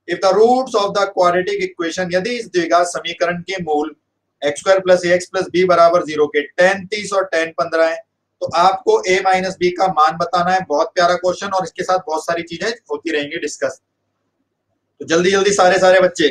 If the roots of the quadratic equation, यदि इस द्विघात समीकरण के मूल x square plus a x plus b बराबर 0 के tan 30 और tan 15 है, तो आपको a माइनस बी का मान बताना है। बहुत प्यारा क्वेश्चन, और इसके साथ बहुत सारी चीजें होती रहेंगी डिस्कस। तो जल्दी जल्दी सारे बच्चे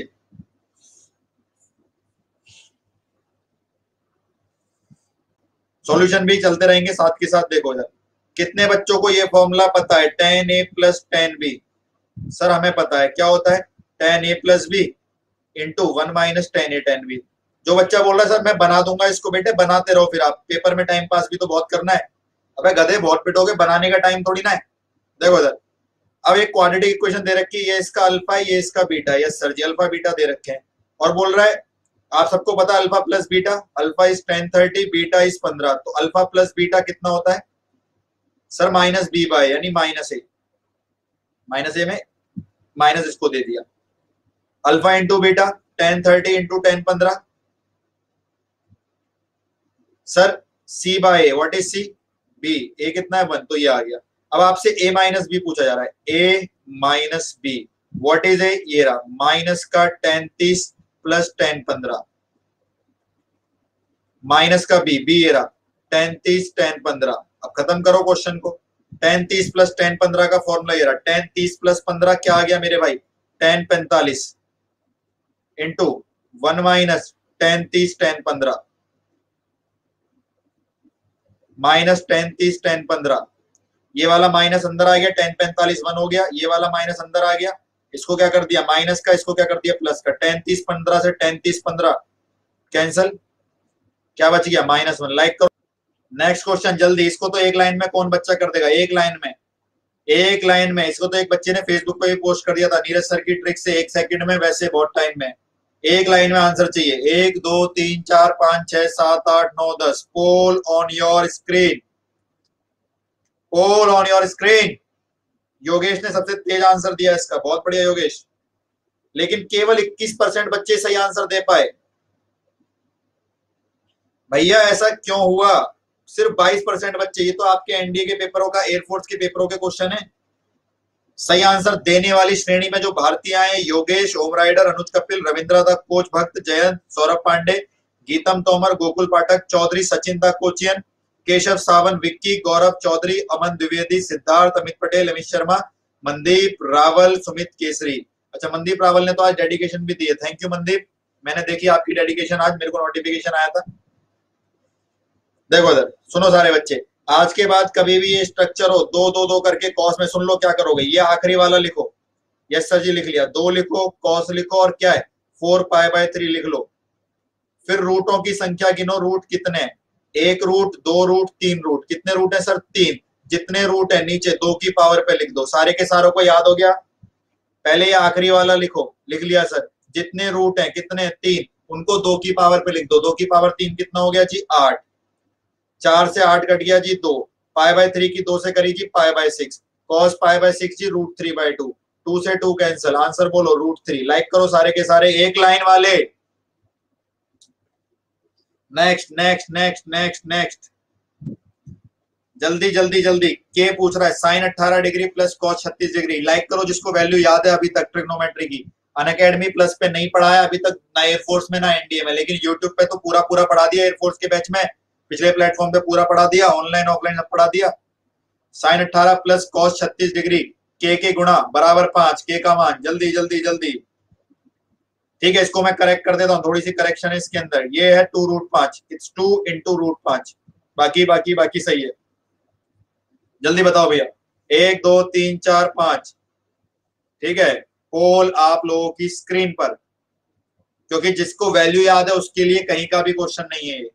सॉल्यूशन भी चलते रहेंगे साथ के साथ। देखो जरा कितने बच्चों को ये फॉर्मूला पता है, tan a plus tan b। Sir हमें पता है क्या होता है, tan a प्लस b into 1 minus tan a tan b। जो बच्चा बोल रहा है सर मैं बना दूंगा इसको, बेटे बनाते रहो, फिर आप पेपर में टाइम पास भी तो बहुत करना है। अबे गधे बहुत पिटोगे, बनाने का टाइम थोड़ी ना है। देखो सर, अब एक क्वाड्रेटिक इक्वेशन दे रखी है, ये इसका अल्फा ये इसका beta. Yes sir ji, alpha beta दे रखे हैं, और बोल रहा है आप सबको पता है alpha plus beta, alpha is tan 30 beta is 15। तो अल्फा प्लस बीटा कितना होता है सर, माइनस बी बाय, यानी माइनस ए में माइनस इसको दे दिया। Alpha into beta tan 30 into tan 15। Sir c by a, what is c, b, a कितना है 1, तो ये आ गया। अब आपसे a माइनस बी पूछा जा रहा है, a minus b, what is a, ये रहा माइनस का tan 30 प्लस tan 15, माइनस का b, ये रहा tan 30 tan 15। अब खत्म करो क्वेश्चन को। tan 30 प्लस tan 15 का फॉर्मूला ये रहा, tan 30 प्लस 15 क्या आ गया मेरे भाई, tan 45 into 1 minus tan 30 tan 15 minus tan 30 tan 15। ये वाला माइनस अंदर आ गया, tan 45 1 हो गया, ये वाला माइनस अंदर आ गया, इसको क्या कर दिया माइनस का, इसको क्या कर दिया प्लस का। tan 30 15 से tan 30 15 कैंसिल, क्या बच गया -1। लाइक करो। नेक्स्ट क्वेश्चन जल्दी, इसको तो एक लाइन में कौन बच्चा कर देगा, एक लाइन में। इसको तो एक बच्चे ने फेसबुक पे भी पोस्ट कर दिया था, नीरज सर की ट्रिक से 1 सेकंड में, वैसे बहुत टाइम में। एक लाइन में आंसर चाहिए, 1 2 3 4 5 6 7 8 9 10। Poll on your screen, poll on your screen. Yogesh ने सबसे तेज आंसर दिया इसका, बहुत बढ़िया योगेश, लेकिन केवल 21% बच्चे सही आंसर दे पाए। भैया ऐसा क्यों हुआ, सिर्फ 22% बच्चे। ये तो आपके एनडीए के पेपरों का, एयरफोर्स के पेपरों के क्वेश्चन है। सही आंसर देने वाली श्रेणी में जो भारतीय आए, योगेश, ओम राइडर, अनुज कपिल, रविंद्र दा कोच भक्त, जयंत, सौरभ पांडे, गीतम तोमर, गोकुल पाठक, चौधरी सचिन दा कोचियन, केशव सावन, विक्की, गौरव चौधरी, अमन द्विवेदी, सिद्धार्थ, अमित पटेल, अमित शर्मा, मनदीप रावल, सुमित केसरी। अच्छा मनदीप रावल ने तो आज डेडिकेशन भी दी है, थैंक यू मनदीप, मैंने देखी आपकी डेडिकेशन आज, मेरे को नोटिफिकेशन आया था। देखो इधर सुनो सारे बच्चे, आज के बाद कभी भी ये स्ट्रक्चर हो 2 2 2 करके कॉस में, सुन लो क्या करोगे, ये आखिरी वाला लिखो। यस सर जी लिख लिया, 2 लिखो, कॉस लिखो, और क्या है 4 π/3 लिख लो। फिर रूटों की संख्या गिनो, रूट कितने, 1 रूट, 2 रूट, 3 रूट। कितने रूट है सर, 3। जितने रूट है नीचे 2 की पावर पे लिख दो। सारे के सारों को याद हो गया, पहले ये आखिरी वाला लिखो, लिख लिया सर। जितने रूट है कितने, 3, उनको 2 की पावर पे लिख दो। 2 की पावर 3 कितना हो गया जी 8, 4 से 8 कट गया जी 2, π/3 की 2 से करी जी π/6, cos π/6 जी √3/2, 2 से 2 कैंसिल, आंसर बोलो √3। लाइक करो सारे के सारे, एक लाइन वाले। Next next next next next, जल्दी जल्दी जल्दी। के पूछ रहा है sin 18 degree plus cos 36 degree. Like करो जिसको वैल्यू याद है अभी तक ट्रिग्नोमेट्री की। अनअकैडमी प्लस पे नहीं पढ़ाया अभी तक, ना एयरफोर्स में ना एनडीए में, लेकिन यूट्यूब पे तो पूरा पूरा पढ़ा दिया। एयरफोर्स के बैच में पिछले प्लेटफॉर्म पे पूरा पढ़ा दिया, ऑनलाइन ऑफलाइन सब पढ़ा दिया। sin 18 प्लस cos 36 डिग्री, के गुणा बराबर 5, के का मान, जल्दी जल्दी जल्दी। ठीक है, इसको मैं करेक्ट कर देता हूँ, थोड़ी सी करेक्शन है इसके अंदर। ये है 2√5, इट्स 2 इंटू √5। बाकी बाकी बाकी सही है, जल्दी बताओ भैया। 1 2 3 4 5, ठीक है। पोल आप लोगों की स्क्रीन पर, क्योंकि जिसको वैल्यू याद है उसके लिए कहीं का भी क्वेश्चन नहीं है।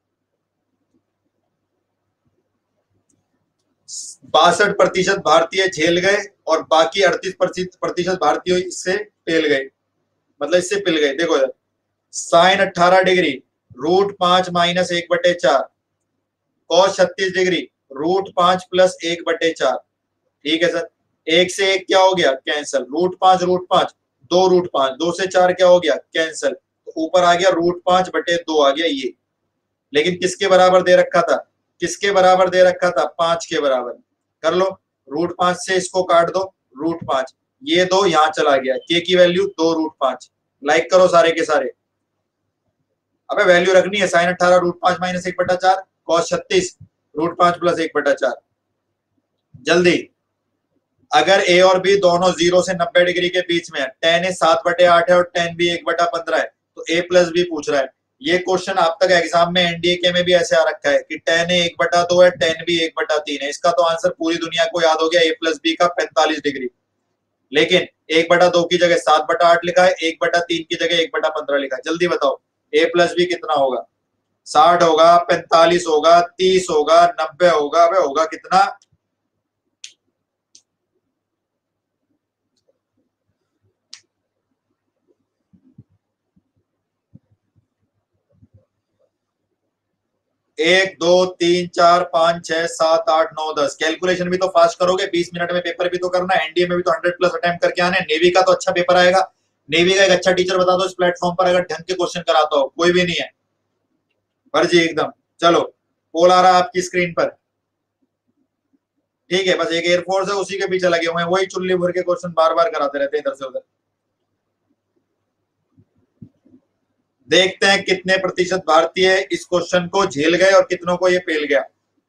62% भारतीय झेल गए और बाकी 38% भारतीय इससे पेल गए, मतलब इससे पिल गए। देखो इधर sin 18 degree √5 minus 1/4, cos 36 degree √5 plus 1/4। ठीक है सर, 1 से 1 क्या हो गया कैंसिल, √5 √5, 2 √5, 2 से 4 क्या हो गया कैंसिल, तो ऊपर आ गया √5/2 आ गया ये। लेकिन किसके बराबर दे रखा था, किसके बराबर दे रखा था, 5 के बराबर। कर लो, √5 से इसको काट दो, √5, ये दो यहां चला गया, के की वैल्यू 2√5। लाइक करो सारे के सारे। अबे वैल्यू रखनी है, साइन 18√5 माइनस 1/4, कॉस 36 √5 प्लस 1/4। जल्दी, अगर ए और बी दोनों 0 से 90 डिग्री के बीच में है, tan ए 7/8 है और tan बी 1/15 है, तो a प्लस बी पूछ रहा है। ये क्वेश्चन आप तक एग्जाम में एनडीए में भी ऐसे आ रखा है कि tan ए 1/2 है, tan बी 1/3 है। इसका तो आंसर पूरी दुनिया को याद हो गया, a प्लस बी का 45 डिग्री। लेकिन 1/2 की जगह 7/8 लिखा है, 1/3 की जगह 1/15 लिखा है। जल्दी बताओ a प्लस बी कितना होगा? 60 होगा, 45 होगा, 30 होगा, 90 होगा? अबे होगा कितना? एक, दो, तीन, चार, पांच, 6, 7, 8, 9, 10। कैलकुलेशन भी तो फास्ट करोगे, 20 मिनट में पेपर भी तो करना है। एनडीए में भी तो 100+ अटेम्प्ट करके आने। नेवी का तो अच्छा पेपर आएगा। नेवी का एक अच्छा टीचर बता दो इस प्लेटफॉर्म पर, अगर ढंग के क्वेश्चन कराता हो। कोई भी नहीं है, फर्जी एकदम। चलो, पोल आ रहा है आपकी स्क्रीन पर। ठीक है, बस एक एयरफोर्स है, उसी के पीछे लगे हुए हैं, वही चुल्ली भर के क्वेश्चन बार बार कराते रहते हैं इधर से उधर। देखते हैं कितने प्रतिशत भारतीय इस क्वेश्चन को झेल गए और कितनों को ये पेल गया।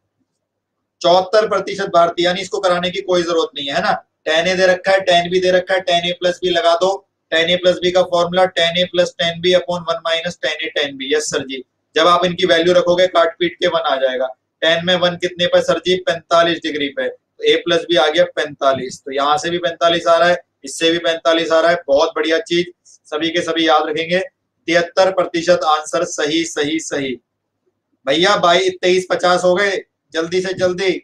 74% भारतीय, यानी इसको कराने की कोई जरूरत नहीं है ना। tan ए दे रखा है, tan बी दे रखा है, tan ए प्लस बी लगा दो। tan ए प्लस बी का formula tan a plus tan b upon 1 minus tan a tan b. Yes sir ji. जब आप इनकी वैल्यू रखोगे काट पीट के 1 आ जाएगा। tan में 1 कितने पे सर जी? 45 डिग्री पे। तो ए प्लस बी आ गया 45। तो यहां से भी 45 आ रहा है, इससे भी 45 आ रहा है। बहुत बढ़िया चीज, सभी के सभी याद रखेंगे। 73% आंसर सही सही सही। भैया 22, 23, 50 हो गए। जल्दी से जल्दी।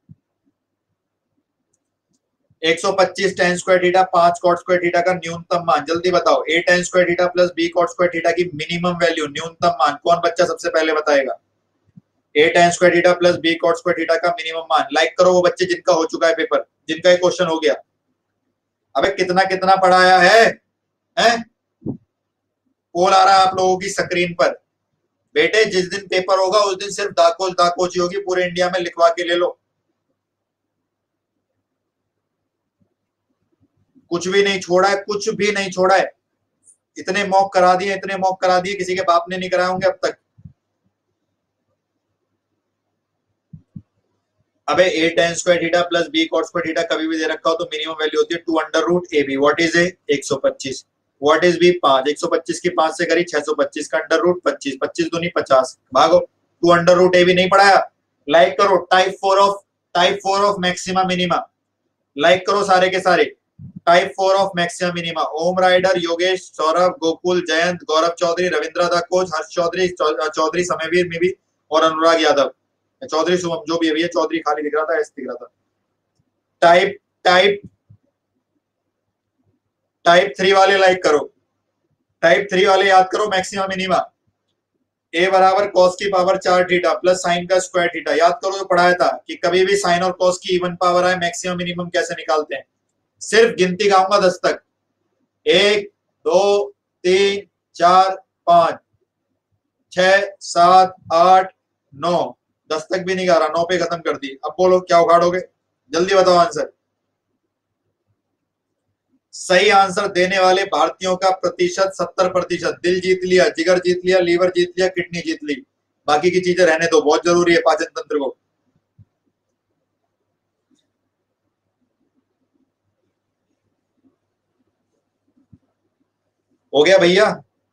125 tan square theta 5 cot square theta का न्यूनतम मान। जल्दी बताओ, a tan square theta plus b cot square theta की मिनिमम वैल्यू, न्यूनतम मान। कौन बच्चा सबसे पहले बताएगा? a tan square theta plus b cot square theta का मिनिमम मान। लाइक करो वो बच्चे जिनका हो चुका है पेपर, जिनका ये क्वेश्चन हो गया। अबे कितना कितना पढ़ाया है, हैं? पोल आ रहा है आप लोगों की स्क्रीन पर। बेटे जिस दिन पेपर होगा उस दिन सिर्फ दाकोच दाकोच ही होगी, पूरे इंडिया में लिखवा के ले लो। कुछ भी नहीं छोड़ा है, कुछ भी नहीं छोड़ा है। इतने मॉक करा दिए, इतने मॉक करा दिए, किसी के बाप ने नहीं कराए होंगे अब तक। अबे a tan square theta plus b cot square theta कभी भी दे रखा हो तो मिनिमम वैल्यू होती है 2√ab। What is a? 125। What is b? 5। 125 की 5 से करी 625 का √25, 25 दूनी 50। भागो, 2√ab नहीं पढ़ाया। लाइक करो। Type 4 of maxima minima. Like करो सारे के सारे। Type 4 of maxima minima. Om Rider, Yogesh, Saurabh, Gokul, Jayant, Gaurav Chaudhary, Ravindra दा कोच, हर्ष चौधरी, चौधरी समयवीर में भी, और अनुराग यादव, चौधरी शुभम, जो भी है भैया, चौधरी खाली दिख रहा था, ऐसे दिख रहा था। टाइप टाइप टाइप 3 वाले लाइक करो। टाइप 3 वाले याद करो मैक्सिमम मिनिमा। ए बराबर कॉस की पावर 4 थीटा प्लस साइन का स्क्वायर थीटा। याद करो जो पढ़ाया था कि कभी भी साइन और कॉस की इवन पावर आए मैक्सिमम मिनिमम कैसे निकालते हैं। सिर्फ गिनती गाऊंगा 10 तक। 1, 2, 3, 4, 5, 6, 7, 8, 9। 10 तक भी नहीं गा रहा, 9 पे खत्म कर दी। अब बोलो क्या उखाड़ोगे? जल्दी बताओ आंसर। सही आंसर देने वाले भारतीयों का प्रतिशत 70%। दिल जीत लिया, जिगर जीत लिया, लीवर जीत लिया, किडनी जीत ली। बाकी की चीजें रहने दो, बहुत जरूरी है पाचन तंत्र को। हो गया भैया?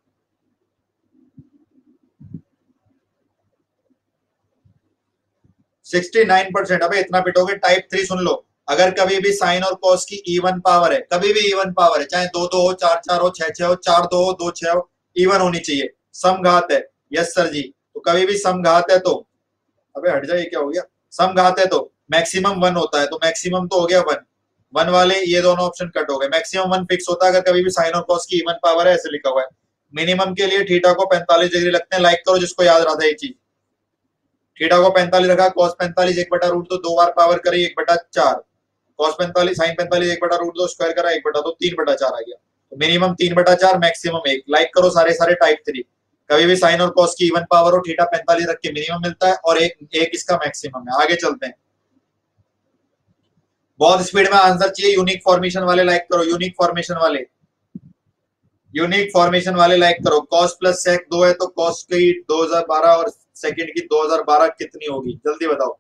69%। अबे इतना पिटोगे? टाइप 3 सुन लो। अगर कभी भी साइन और कॉस की इवन पावर है, कभी भी इवन पावर है, चाहे 2-2 हो, 4-4 हो, 6-6 हो, 4-2 हो, 2-6 हो, इवन होनी चाहिए। समघात है। Yes sir ji. तो कभी भी समघात है तो, अबे हट जाए, क्या हो गया? समघात है तो मैक्सिमम 1 होता है, तो मैक्सिमम तो हो गया 1। 1 वाले ये दोनों ऑप्शन कट हो गए। मैक्सिमम 1 फिक्स होता है अगर कभी भी साइन और कॉस की इवन पावर है, ऐसे लिखा हुआ है। मिनिमम के लिए थीटा को 45 डिग्री लगते हैं। लाइक करो जिसको याद रहा था ये चीज। थीटा को 45 रखा, कॉस 45 1/√2, 2 बार पावर करी 1/4। कॉस 45 साइन 45 1/√2 स्क्वायर करा 1/2, 3/4 आ गया। तो मिनिमम 3/4, मैक्सिमम 1। लाइक करो सारे सारे टाइप 3। कभी भी साइन और कॉस की इवन पावर हो, थीटा 45 रख के मिनिमम मिलता है, और एक इसका मैक्सिमम है। आगे चलते हैं। बहुत स्पीड में आंसर चाहिए, यूनिक फॉर्मेशन वाले लाइक करो, यूनिक फॉर्मेशन वाले, यूनिक फॉर्मेशन वाले लाइक करो। कॉस प्लस सेक 2 है तो कॉस की 2012 और सेकंड की 2012 कितनी होगी, जल्दी बताओ।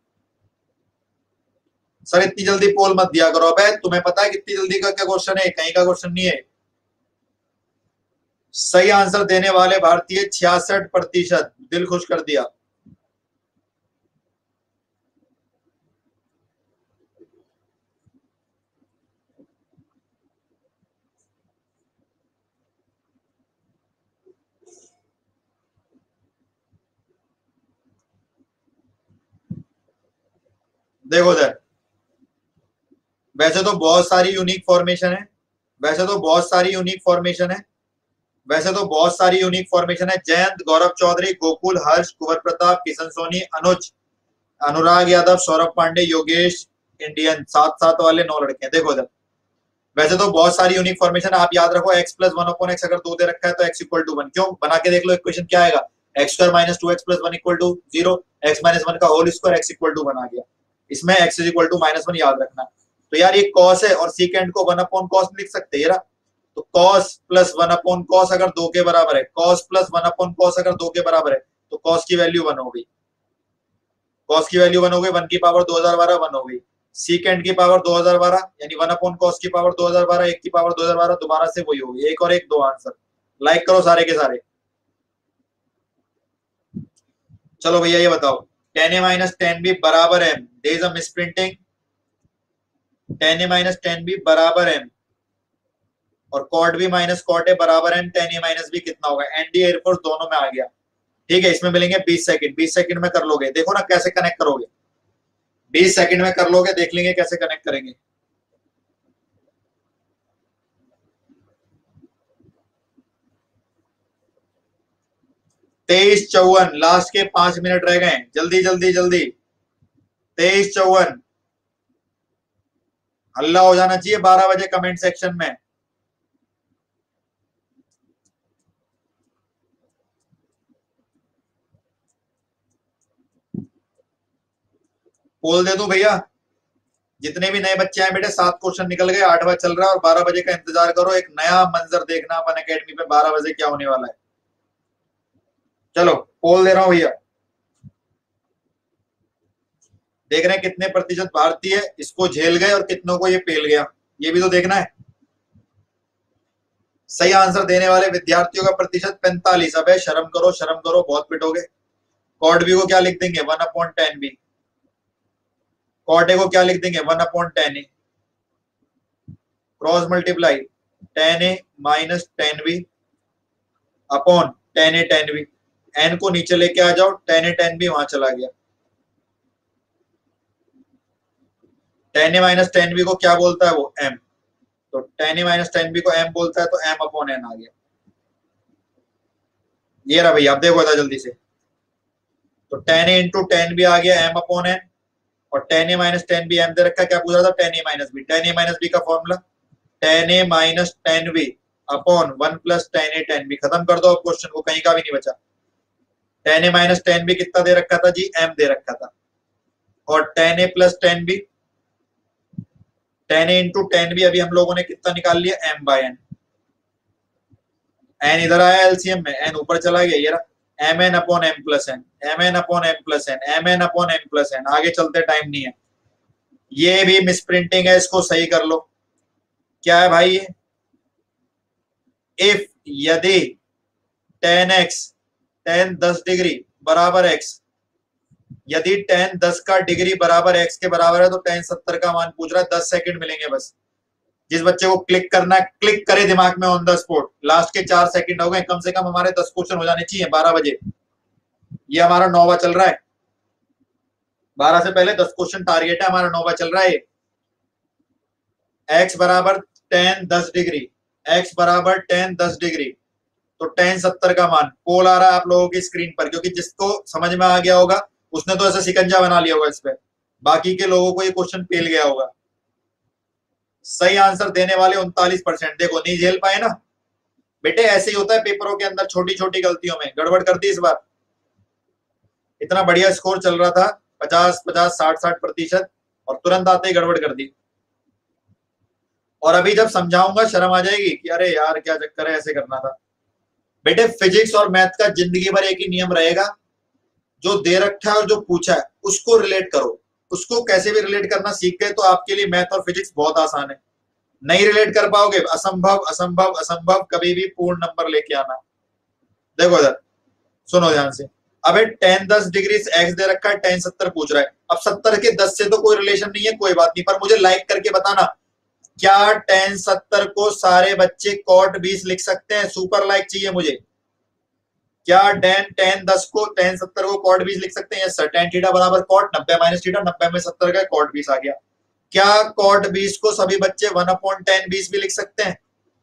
सर इतनी जल्दी पोल मत दिया करो, अबे तुम्हें पता है कितनी जल्दी का क्या क्वेश्चन है, कहीं का क्वेश्चन नहीं है। सही आंसर देने वाले भारतीय 66%, दिल खुश कर दिया। देखो सर, वैसे तो बहुत सारी यूनिक फॉर्मेशन है, वैसे तो बहुत सारी यूनिक फॉर्मेशन है, वैसे तो बहुत सारी यूनिक फॉर्मेशन है। जयंत, गौरव चौधरी, गोकुल, हर्ष, कुंवर प्रताप, किशन सोनी, अनुज, अनुराग यादव, सौरभ पांडे, योगेश, इंडियन, 7-7 वाले 9 लड़के हैं। देखो जब, वैसे तो बहुत सारी यूनिक फॉर्मेशन है, आप याद रखो x प्लस 1/x अगर 2 दे रखा है तो x इक्वल टू 1, क्यों बना के देख लो इक्वेशन क्या आएगा, x square minus 2x plus 1 equal to 0, x minus 1 का whole square x equal to 1 आ गया, इसमें x इज इक्वल टू -1 याद रखना। तो यार ये cos है और सीकेंड को 1/cos लिख सकते हैं, तो cos प्लस 1/cos अगर 2 के बराबर है, cos प्लस 1/cos अगर 2 के बराबर है तो cos की वैल्यू 1 हो गई, cos की वैल्यू 1 हो गई, 1 की पावर 2012 1 हो गई, सीकेंड की पावर 2012 यानी 1/cos की पावर 2012, 1 की पावर 2012 दोबारा से वही होगी, एक और एक 2 आंसर। लाइक करो सारे के सारे। चलो भैया ये बताओ, 10a माइनस 10b बराबर m, there is a misprinting, 10a minus 10b बराबर m और cot B minus cot A बराबर m, 10a माइनस b कितना होगा, एनडी एयरफोर्स दोनों में आ गया। ठीक है, इसमें मिलेंगे 20 सेकंड, 20 सेकंड में कर लोगे, देखो ना कैसे कनेक्ट करोगे, 20 सेकंड में कर लोगे, देख लेंगे कैसे कनेक्ट करेंगे। तेईस चौवन, लास्ट के 5 मिनट रह गए, जल्दी जल्दी जल्दी, 23-54, हल्ला हो जाना चाहिए 12 बजे कमेंट सेक्शन में। पोल दे दूं भैया, जितने भी नए बच्चे हैं बेटे, 7 क्वेश्चन निकल गए, 8वां चल रहा है और 12 बजे का इंतजार करो, एक नया मंजर देखना अपन अकेडमी पे 12 बजे क्या होने वाला है। चलो पोल दे रहा हूं भैया, देख रहे हैं कितने प्रतिशत भारतीय इसको झेल गए और कितनों को ये पेल गया, ये भी तो देखना है। सही आंसर देने वाले विद्यार्थियों का प्रतिशत 45। अब है, शर्म करो शर्म करो, बहुत पिटोगे। कॉट बी को क्या लिख देंगे, 1/10b, कॉट ए को क्या लिख देंगे, 1/10a, cross multiply 10a minus 10b upon 10a 10b, N को नीचे लेके आ जाओ, 10a 10b वहां चला गया, 10a माइनस 10b को क्या बोलता है वो, m, तो 10a माइनस 10b को m बोलता है तो m अपॉन n आ गया। ये रहा भैया, आप देखो था जल्दी से, तो 10a इंटू 10b आ गया m अपॉन n, और 10a माइनस 10b m दे रखा है, क्या पूछ रहा था, 10a minus b, 10a minus b का formula 10a minus 10b upon 1 plus 10a 10b, खत्म कर दो अब क्वेश्चन को, कहीं का भी नहीं बचा। 10a माइनस 10b कितना दे रखा था जी, m दे रखा था, और 10a plus 10b, 10a into 10b अभी हम लोगों ने कितना निकाल लिया, m बाय n, n इधर आया एलसीएम में, n ऊपर चला गया, ये रहा mn upon m plus n, mn upon m plus n, mn upon m plus n, आगे चलते टाइम नहीं है। ये भी मिसप्रिंटिंग है, इसको सही कर लो। क्या है भाई ये, इफ यदि tan x tan 10 डिग्री बराबर x, यदि tan 10 का डिग्री बराबर x के बराबर है तो tan 70 का मान पूछ रहा है, 10 सेकंड मिलेंगे बस। जिस बच्चे को क्लिक करना है क्लिक करे दिमाग में ऑन द स्पॉट, लास्ट के 4 सेकंड हो गए, कम से कम हमारे 10 क्वेश्चन हो जाने चाहिए 12 बजे, ये हमारा 9वां चल रहा है, 12 से पहले 10 क्वेश्चन टारगेट है हमारा, 9वां चल रहा है। x बराबर tan 10 डिग्री, x बराबर tan 10 डिग्री, तो tan 70 का मान, पोल आ रहा है आप लोगों की स्क्रीन पर, क्योंकि जिसको समझ में आ गया होगा उसने तो ऐसा शिकंजा बना लिया होगा इस पे, बाकी के लोगों को ये क्वेश्चन पेल गया होगा। सही आंसर देने वाले 39%, देखो नहीं झेल पाए ना बेटे, ऐसे ही होता है पेपरों के अंदर, छोटी छोटी गलतियों में गड़बड़ कर दी इस बार। इतना बढ़िया स्कोर चल रहा था, 50-50 60-60%, और तुरंत आते ही गड़बड़ कर दी। और अभी जब समझाऊंगा शर्म आ जाएगी कि अरे यार क्या चक्कर है, ऐसे करना था। बेटे फिजिक्स और मैथ का जिंदगी भर एक ही नियम रहेगा, जो दे रखा है और जो पूछा है उसको रिलेट करो। उसको कैसे भी रिलेट करना सीख गए तो आपके लिए मैथ और फिजिक्स बहुत आसान है। नहीं रिलेट कर पाओगे, असंभव असंभव असंभव, कभी भी पूर्ण नंबर लेके आना। देखो इधर, सुनो ध्यान से। अबे टेन 10 डिग्री से एक्स दे रखा है, टेन 70 पूछ रहा है। अब 70 के 10 से तो कोई रिलेशन नहीं है, कोई बात नहीं, पर मुझे लाइक करके बताना, क्या टेन 70 को सारे बच्चे कॉट 20 लिख सकते हैं? सुपर लाइक चाहिए मुझे। क्या टेन 10 को टेन 70 को कॉट 20 लिख सकते हैं? Yes sir. टेन थीटा बराबर कॉट 90 माइनस थीटा, 90 में 70 का कॉट 20 आ गया। क्या कॉट 20 को सभी बच्चे 1/10 20 भी लिख सकते हैं?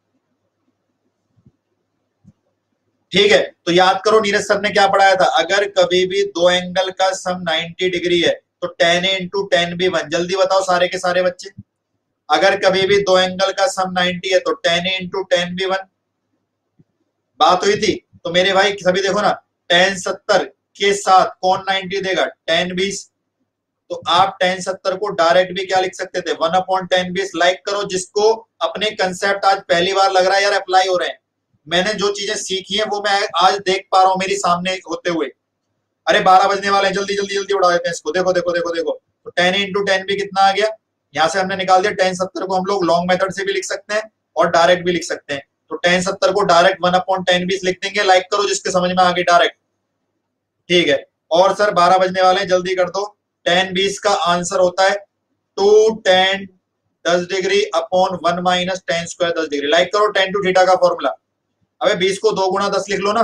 ठीक है, तो याद करो नीरज सर ने क्या पढ़ाया था, अगर कभी भी दो एंगल का सम 90 डिग्री है तो टेन इंटू टेन भी 1। जल्दी बताओ सारे के सारे बच्चे, अगर कभी भी दो एंगल का सम 90 है तो टेन इंटू टेन भी 1। बात हुई थी। तो मेरे भाई सभी देखो ना, टेन 70 के साथ कौन 90 देगा? टेन 20। तो आप टेन 70 को डायरेक्ट भी क्या लिख सकते थे? 1/10 20। लाइक करो जिसको अपने कंसेप्ट आज पहली बार लग रहा है यार अप्लाई हो रहे हैं। मैंने जो चीजें सीखी हैं वो मैं आज देख पा रहा हूं मेरी सामने होते हुए। अरे 12 बजने वाले हैं, जल्दी जल्दी जल्दी उड़ा देते हैं इसको। देखो देखो देखो देखो, तो टेन इंटू टेन भी कितना आ गया? यहां से हमने निकाल दिया। टेन 70 को हम लोग लॉन्ग मेथड से भी लिख सकते हैं और डायरेक्ट भी लिख सकते हैं। तो टेन 70 को डायरेक्ट 1/10 20 लिख देंगे। लाइक करो जिसके समझ में आ गई डायरेक्ट। ठीक है, और सर 12 बजने वाले हैं, जल्दी कर दो। टेन 20 का आंसर होता है 2 tan 10 डिग्री upon 1 minus tan square 10 degree. Like करो टेन टू थीटा का फॉर्मूला। अबे 20 को 2 गुणा 10 लिख लो ना।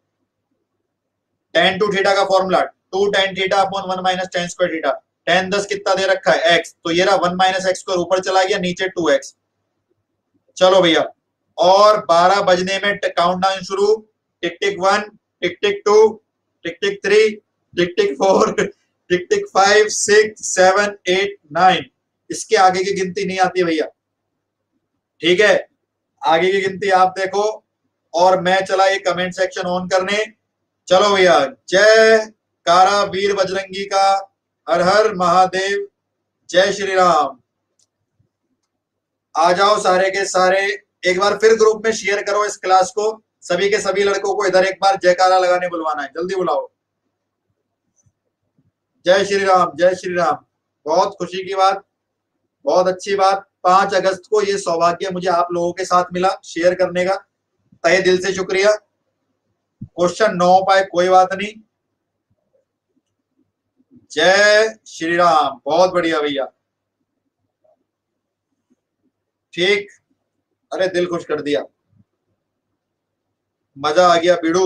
टेन टू थीटा का formula 2 tan theta upon 1 minus tan square theta. Tan 10 कितना दे रखा है? एक्स, तो ये रहा 1 माइनस एक्स स्क्वायर, ऊपर चला गया, नीचे 2x। चलो भैया, और 12 बजने में काउंट डाउन शुरू। टिक टिक 1, टिक टिक 2, टिक टिक 3, टिक टिक 4, टिक टिक 5 6 7 8 9। इसके आगे की गिनती नहीं आती भैया, ठीक है? आगे की गिनती आप देखो। और मैं चला ये कमेंट सेक्शन ऑन करने। चलो भैया, जय कारा वीर बजरंगी का, हर हर महादेव, जय श्री राम। आ जाओ सारे के सारे, एक बार फिर ग्रुप में शेयर करो इस क्लास को। सभी के सभी लड़कों को इधर एक बार जयकारा लगाने बुलवाना है, जल्दी बुलाओ। जय श्री राम, जय श्री राम। बहुत खुशी की बात, बहुत अच्छी बात। 5 अगस्त को ये सौभाग्य मुझे आप लोगों के साथ मिला शेयर करने का, तहे दिल से शुक्रिया। क्वेश्चन 9 पाए कोई बात नहीं। जय श्री राम, बहुत बढ़िया भैया। ठीक, अरे दिल खुश कर दिया, मजा आ गया बिड़ू।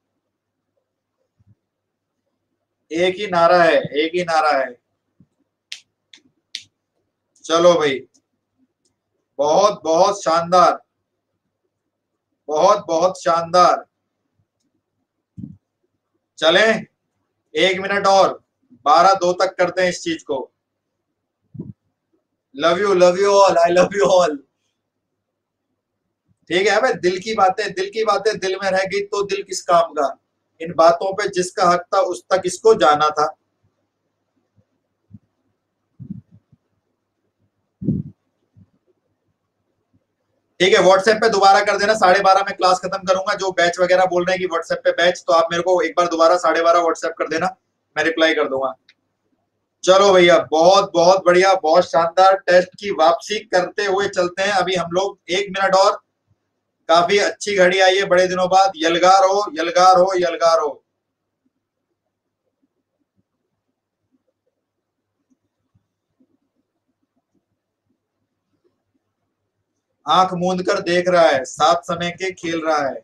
एक ही नारा है, एक ही नारा है। चलो भाई, बहुत बहुत शानदार, बहुत बहुत शानदार। चलें 1 मिनट और, 12-2 तक करते हैं इस चीज को। Love you all, I love you all. ठीक है भाई, दिल की बातें, दिल की बातें दिल में रह गई तो दिल किस काम का। इन बातों पे जिसका हक था उस तक इसको जाना था। ठीक है, व्हाट्सएप पे दोबारा कर देना, 12:30 में क्लास खत्म करूंगा। जो बैच वगैरह बोल रहे हैं कि व्हाट्सएप पे बैच, तो आप मेरे को एक बार दोबारा 12:30 व्हाट्सएप कर देना, मैं रिप्लाई कर दूंगा। चलो भैया, बहुत बहुत बढ़िया, बहुत शानदार। टेस्ट की वापसी करते हुए चलते हैं अभी हम लोग, 1 मिनट और। काफी अच्छी घड़ी आई है बड़े दिनों बाद। यलगार हो, यलगार हो, यलगार हो। आंख मूंद कर देख रहा है, सात समय के खेल रहा है।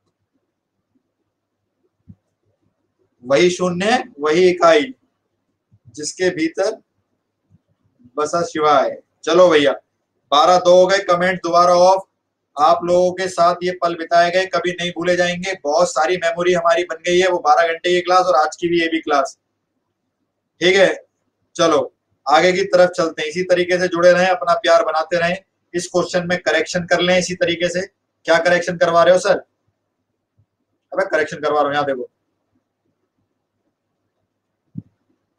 वही शून्य, वही इकाई, जिसके भीतर बसा शिवाय। चलो भैया, 12-2 हो गए। कमेंट दोबारा ऑफ। आप लोगों के साथ ये पल बिताए गए कभी नहीं भूले जाएंगे। बहुत सारी मेमोरी हमारी बन गई है, वो 12 घंटे की क्लास और आज की भी ये भी क्लास। ठीक है, चलो आगे की तरफ चलते हैं। इसी तरीके से जुड़े रहें, अपना प्यार बनाते रहें। इस क्वेश्चन में करेक्शन कर लें इसी तरीके से। क्या करेक्शन करवा रहे हो सर? अबे करेक्शन करवा रहा हूं, यहां देखो।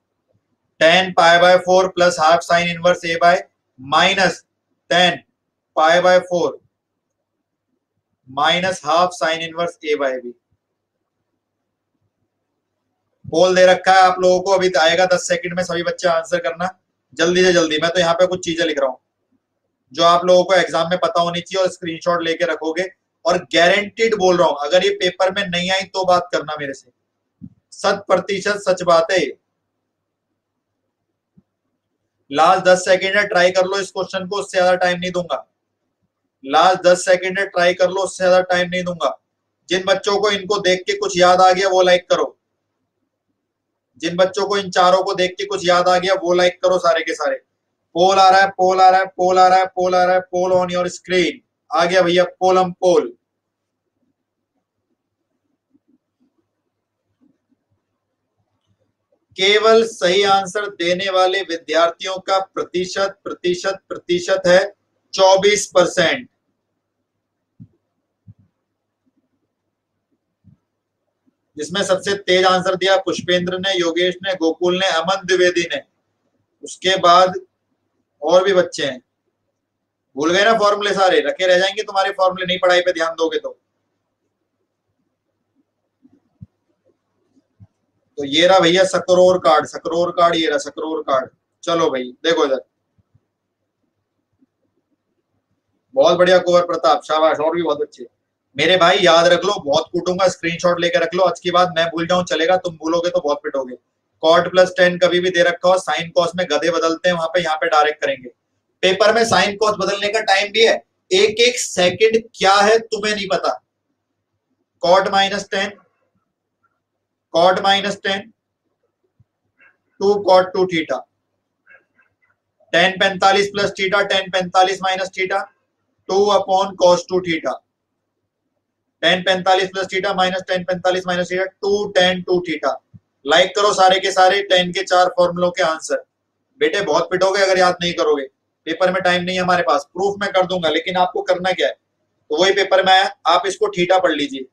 tan π/4 plus half sine inverse a by minus tan π/4 minus half sine inverse A/B। Poll दे रखा है आप लोगों को, अभी आएगा 10 सेकंड में, सभी बच्चे आंसर करना जल्दी से जल्दी। मैं तो यहाँ पे कुछ चीजें लिख रहा हूँ जो आप लोगों को एग्जाम में पता होनी चाहिए, और स्क्रीनशॉट लेके रखोगे। और गारंटीड बोल रहा हूं, अगर ये पेपर में नहीं आई तो बात करना मेरे से, 100% सच बात है। लास्ट 10 सेकंड है, ट्राई कर लो इस क्वेश्चन को, उससे ज्यादा टाइम नहीं दूंगा। लास्ट 10 सेकंड है, ट्राई कर लो, उससे ज्यादा टाइम नहीं दूंगा। जिन बच्चों को इनको देख के कुछ याद आ गया वो लाइक करो, जिन बच्चों को इन चारों को देख के कुछ याद आ गया वो लाइक करो सारे के सारे। पोल आ रहा है, पोल आ रहा है, पोल आ रहा है, पोल आ रहा है, पोल ऑन योर स्क्रीन। आ गया भैया पोलम पोल। केवल सही आंसर देने वाले विद्यार्थियों का प्रतिशत प्रतिशत प्रतिशत है 24%। जिसमें सबसे तेज आंसर दिया पुष्पेंद्र ने, योगेश ने, गोकुल ने, अमन द्विवेदी ने। उसके बाद और भी बच्चे हैं। भूल गए ना फॉर्मूले, सारे रखे रह जाएंगे तुम्हारे फॉर्मूले, नहीं पढ़ाई पे ध्यान दोगे तो ये रहा भैया सकरोर कार्ड, सकरोर कार्ड, ये रहा सकरोर कार्ड। चलो भाई देखो इधर, बहुत बढ़िया कुंवर प्रताप, शाबाश, और भी बहुत अच्छे। मेरे भाई याद रख लो, बहुत कूटूंगा, स्क्रीनशॉट लेकर रख लो। आज के बाद मैं भूल जाऊं चलेगा, तुम भूलोगे तो बहुत पिटोगे। कॉट प्लस 10 कभी भी दे रखा हो, साइन कॉस में गधे बदलते हैं वहां पे, यहाँ पे डायरेक्ट करेंगे। पेपर में साइन कॉस बदलने का टाइम भी है, एक एक सेकंड क्या है तुम्हें नहीं पता। Cot -10, cot -10, 2 cot 2 theta, tan 45 plus theta, tan 45 minus theta, 2 अपॉन cos 2 theta, tan 45 plus theta minus tan 45 minus theta, 2 tan 2 थीटा। लाइक करो सारे के सारे, 10 के 4 फॉर्मूलों के आंसर। बेटे बहुत पिटोगे अगर याद नहीं करोगे, पेपर में टाइम नहीं है हमारे पास। प्रूफ मैं कर दूंगा, लेकिन आपको करना क्या है, तो वही पेपर में आया, आप इसको थीटा पढ़ लीजिए।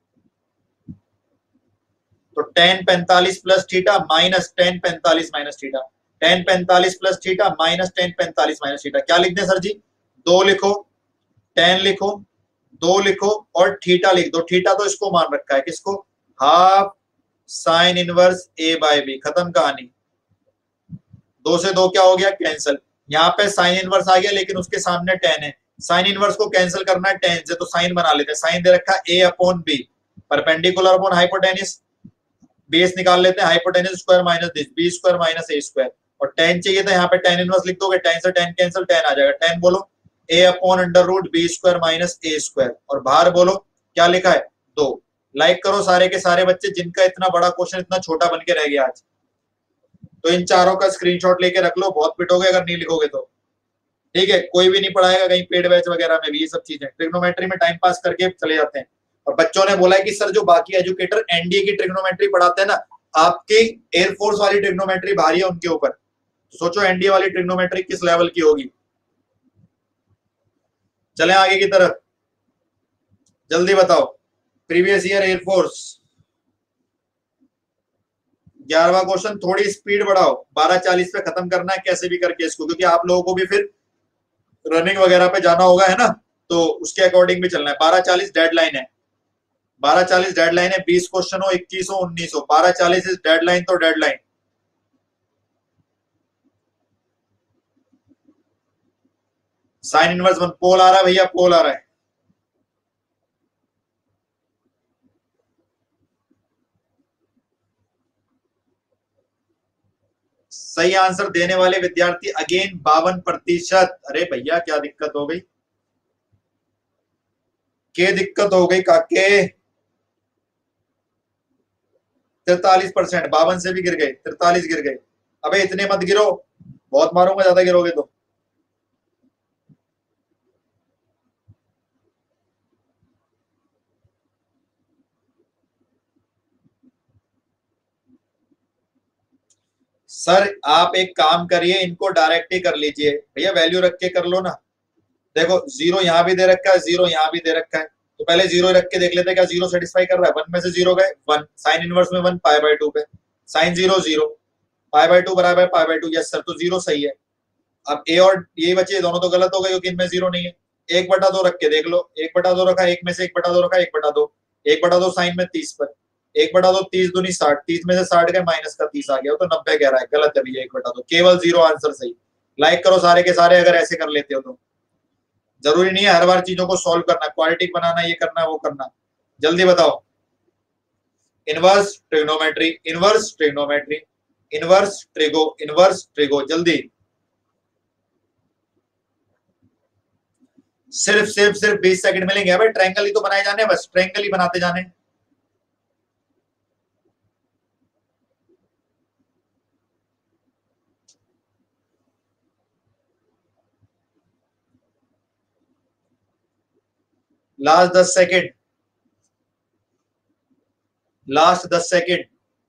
तो tan 45 plus theta minus tan 45 minus theta, tan 45 plus theta minus tan 45 minus theta. क्या लिख दें सर जी? 2 लिखो, tan लिखो, 2 लिखो और थीटा लिख दो। थीटा तो इसको मान रखा है, किसको? Half sine inverse A/B। खत्म कहानी। 2 से 2 क्या हो गया? कैंसिल। यहाँ पे साइन इनवर्स आ गया, लेकिन उसके सामने tan है। साइन इनवर्स को कैंसिल करना है tan से, तो साइन बना लेते हैं। साइन दे रखा है A/B, perpendicular upon hypotenuse. Base निकाल लेते हैं, hypotenuse square minus this, B square minus A square. और tan चाहिए था, यहाँ पे tan इनवर्स लिख दोगे, tan से tan कैंसिल, tan आ जाएगा। tan बोलो A/√b square minus A square, और बाहर बोलो क्या लिखा है? 2। लाइक करो सारे के सारे बच्चे जिनका इतना बड़ा क्वेश्चन इतना छोटा बन के रह गया आज। तो इन चारों का स्क्रीनशॉट लेके रख लो, बहुत पिटोगे अगर नहीं लिखोगे तो। ठीक है, कोई भी नहीं पढ़ाएगा कहीं पेड बैच वगैरह में भी ये सब चीजें। ट्रिग्नोमेट्री में टाइम पास करके चले जाते हैं। और बच्चों ने बोला है कि सर जो बाकी एजुकेटर एनडीए की ट्रिग्नोमेट्री पढ़ाते हैं ना, आपकी एयरफोर्स वाली ट्रिग्नोमेट्री भारी है उनके ऊपर। सोचो एनडीए वाली ट्रिग्नोमेट्री किस लेवल की होगी। चलें आगे की तरफ, जल्दी बताओ। प्रीवियस ईयर एयरफोर्स 11वां क्वेश्चन, थोड़ी स्पीड बढ़ाओ, 12:40 पे खत्म करना है कैसे भी करके इसको, क्योंकि आप लोगों को भी फिर रनिंग वगैरह पे जाना होगा, है ना, तो उसके अकॉर्डिंग भी चलना है। 12:40 डेडलाइन है, 12:40 डेडलाइन है। 20 क्वेश्चन हो, 21 हो, 19 हो, 12:40 इज डेडलाइन, तो डेडलाइन। साइन इनवर्स 1 पोल आ रहा है भैया, पोल आ रहा है। सही आंसर देने वाले विद्यार्थी अगेन 52%। अरे भैया क्या दिक्कत हो गई, क्या दिक्कत हो गई काके? 43%, 52 से भी गिर गए, 43 गिर गए। अबे इतने मत गिरो, बहुत मारूंगा ज्यादा गिरोगे तो। सर आप एक काम करिए, इनको डायरेक्ट ही कर लीजिए भैया, वैल्यू रख के कर लो ना। देखो 0 यहां भी दे रखा है, 0 यहां भी दे रखा है, तो पहले 0 रख के देख लेते हैं क्या 0 सेटिस्फाई कर रहा है। 1 में से 0 गए 1, साइन इनवर्स में 1 π/2 पे, साइन 0 0, π/2 बराबर π/2। यस सर, तो 0 सही है। अब ए और ये बचे, दोनों तो गलत हो गए क्योंकि इनमें 0 नहीं है। 1/2 रख के देख लो, 1/2 रखा, एक में से 1/2 रखा, 1/2, 1/2 साइन में 30 पर, 1/2 30 दूनी 60, 30 में से 60 गए माइनस का 30 आ गया, तो 90 कह रहा है, गलत है भैया, 1/2 केवल 0 आंसर सही। लाइक करो सारे के सारे अगर ऐसे कर लेते हो तो। जरूरी नहीं है हर बार चीजों को सॉल्व करना, क्वाड्रेटिक बनाना, ये करना वो करना। जल्दी बताओ। Inverse trigonometry, inverse trigonometry, inverse trigo, inverse trigo, जल्दी। सिर्फ 20 सेकंड मिलेंगे भाई, ट्रायंगल ही तो बनाए जाने, बस ट्रायंगल ही बनाते जाने। Last 10 second, last 10 second.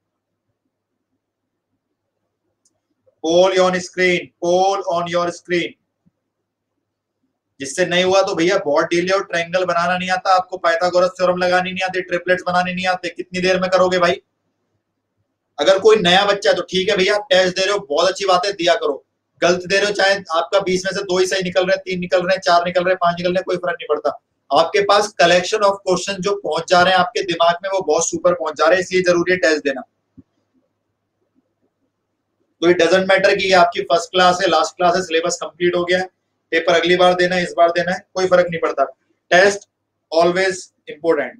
Poll on screen, poll on your screen. जिससे नहीं हुआ तो भैया बहुत डीले, और ट्रायंगल बनाना नहीं आता आपको, पाइथागोरस थ्योरम लगानी नहीं आती, ट्रिपलेट्स बनाने नहीं आते, कितनी देर में करोगे भाई? अगर कोई नया बच्चा है तो ठीक है भैया, टेस्ट दे रहे हो बहुत अच्छी बात है, दिया करो। गलत दे रहे हो, चाहे आपका 20 में से 2 ही सही निकल रहे हैं, 3 निकल रहे हैं, 4 निकल रहे हैं, 5 निकल रहे हैं, कोई फर्क नहीं पड़ता। आपके पास कलेक्शन ऑफ क्वेश्चन जो पहुंच जा रहे हैं आपके दिमाग में, वो बहुत सुपर पहुंच जा रहे हैं, इसलिए जरूरी है टेस्ट देना। तो इट डजंट मैटर कि आपकी फर्स्ट क्लास है, लास्ट क्लास है, सिलेबस कंप्लीट हो गया है, पेपर अगली बार देना है, इस बार देना है, कोई फर्क नहीं पड़ता। Test always important.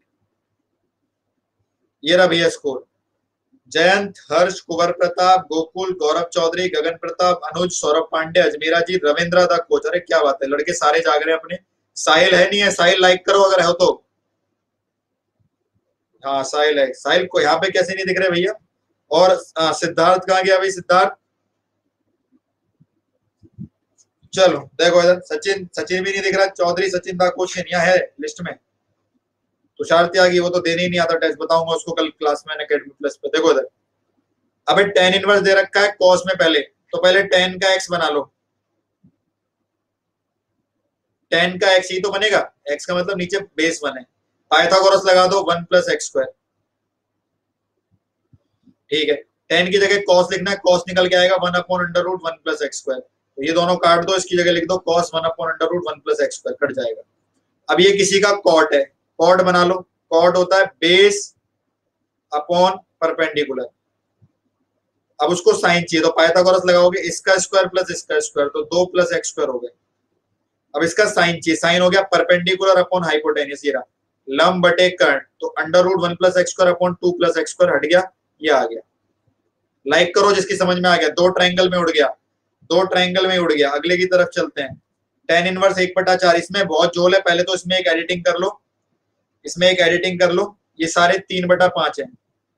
ये रहा भैया स्कोर। जयंत, हर्ष, कुंवर प्रताप, गोकुल, गौरव चौधरी, गगन प्रताप, अनुज, सौरभ पांडे, अजमेरा जी, रविंद्र दा कोच। अरे क्या बात है, लड़के सारे जाग रहे हैं अपने। साहिल है नहीं है? साहिल लाइक करो अगर हो तो। हाँ साहिल है। साहिल को यहाँ पे कैसे नहीं दिख रहे भैया? और सिद्धार्थ कहाँ गया भाई? सिद्धार्थ चलो देखो इधर, सचिन, सचिन भी नहीं दिख रहा। चौधरी सचिन दा कोच यहाँ है लिस्ट में। तुषार त्यागी, वो तो देने ही नहीं आता टेस्ट, बताऊंगा उसको कल क्लास में एकेडमी प्लस पे। देखो इधर, अबे tan इनवर्स दे रखा है कॉस में पहले, तो पहले tan का x बना लो। tan का x ही तो बनेगा, x का मतलब नीचे बेस 1 है। पाइथागोरस लगा दो, 1 + x²। ठीक है, tan की जगह cos लिखना है, cos निकल के आएगा 1/√1 + x²। तो ये दोनों काट दो, इसकी जगह लिख दो cos 1/√1 + x², कट जाएगा। अब ये किसी का cot है, cot बना लो। cot होता है बेस अपॉन परपेंडिकुलर। अब उसको साइन चाहिए, तो पाइथागोरस लगाओगे, इसका स्क्वायर प्लस इसका स्क्वायर, तो 2 + x² हो गए। अब इसका साइन चाहिए, साइन हो गया परपेंडिकुलर अपॉन हाइपोटेन्यूस, ये रहा लंब बटे कर्ण, तो √1 + x² अपॉन 2 + x² हट गया, ये आ गया। लाइक करो जिसकी समझ में आ गया। दो ट्रायंगल में उड़ गया, दो ट्रायंगल में उड़ गया। अगले की तरफ चलते हैं। tan इनवर्स 1/4, इसमें बहुत जोल है, पहले तो इसमें एक एडिटिंग कर लो, इसमें एक एडिटिंग कर लो। ये सारे 3/5 है,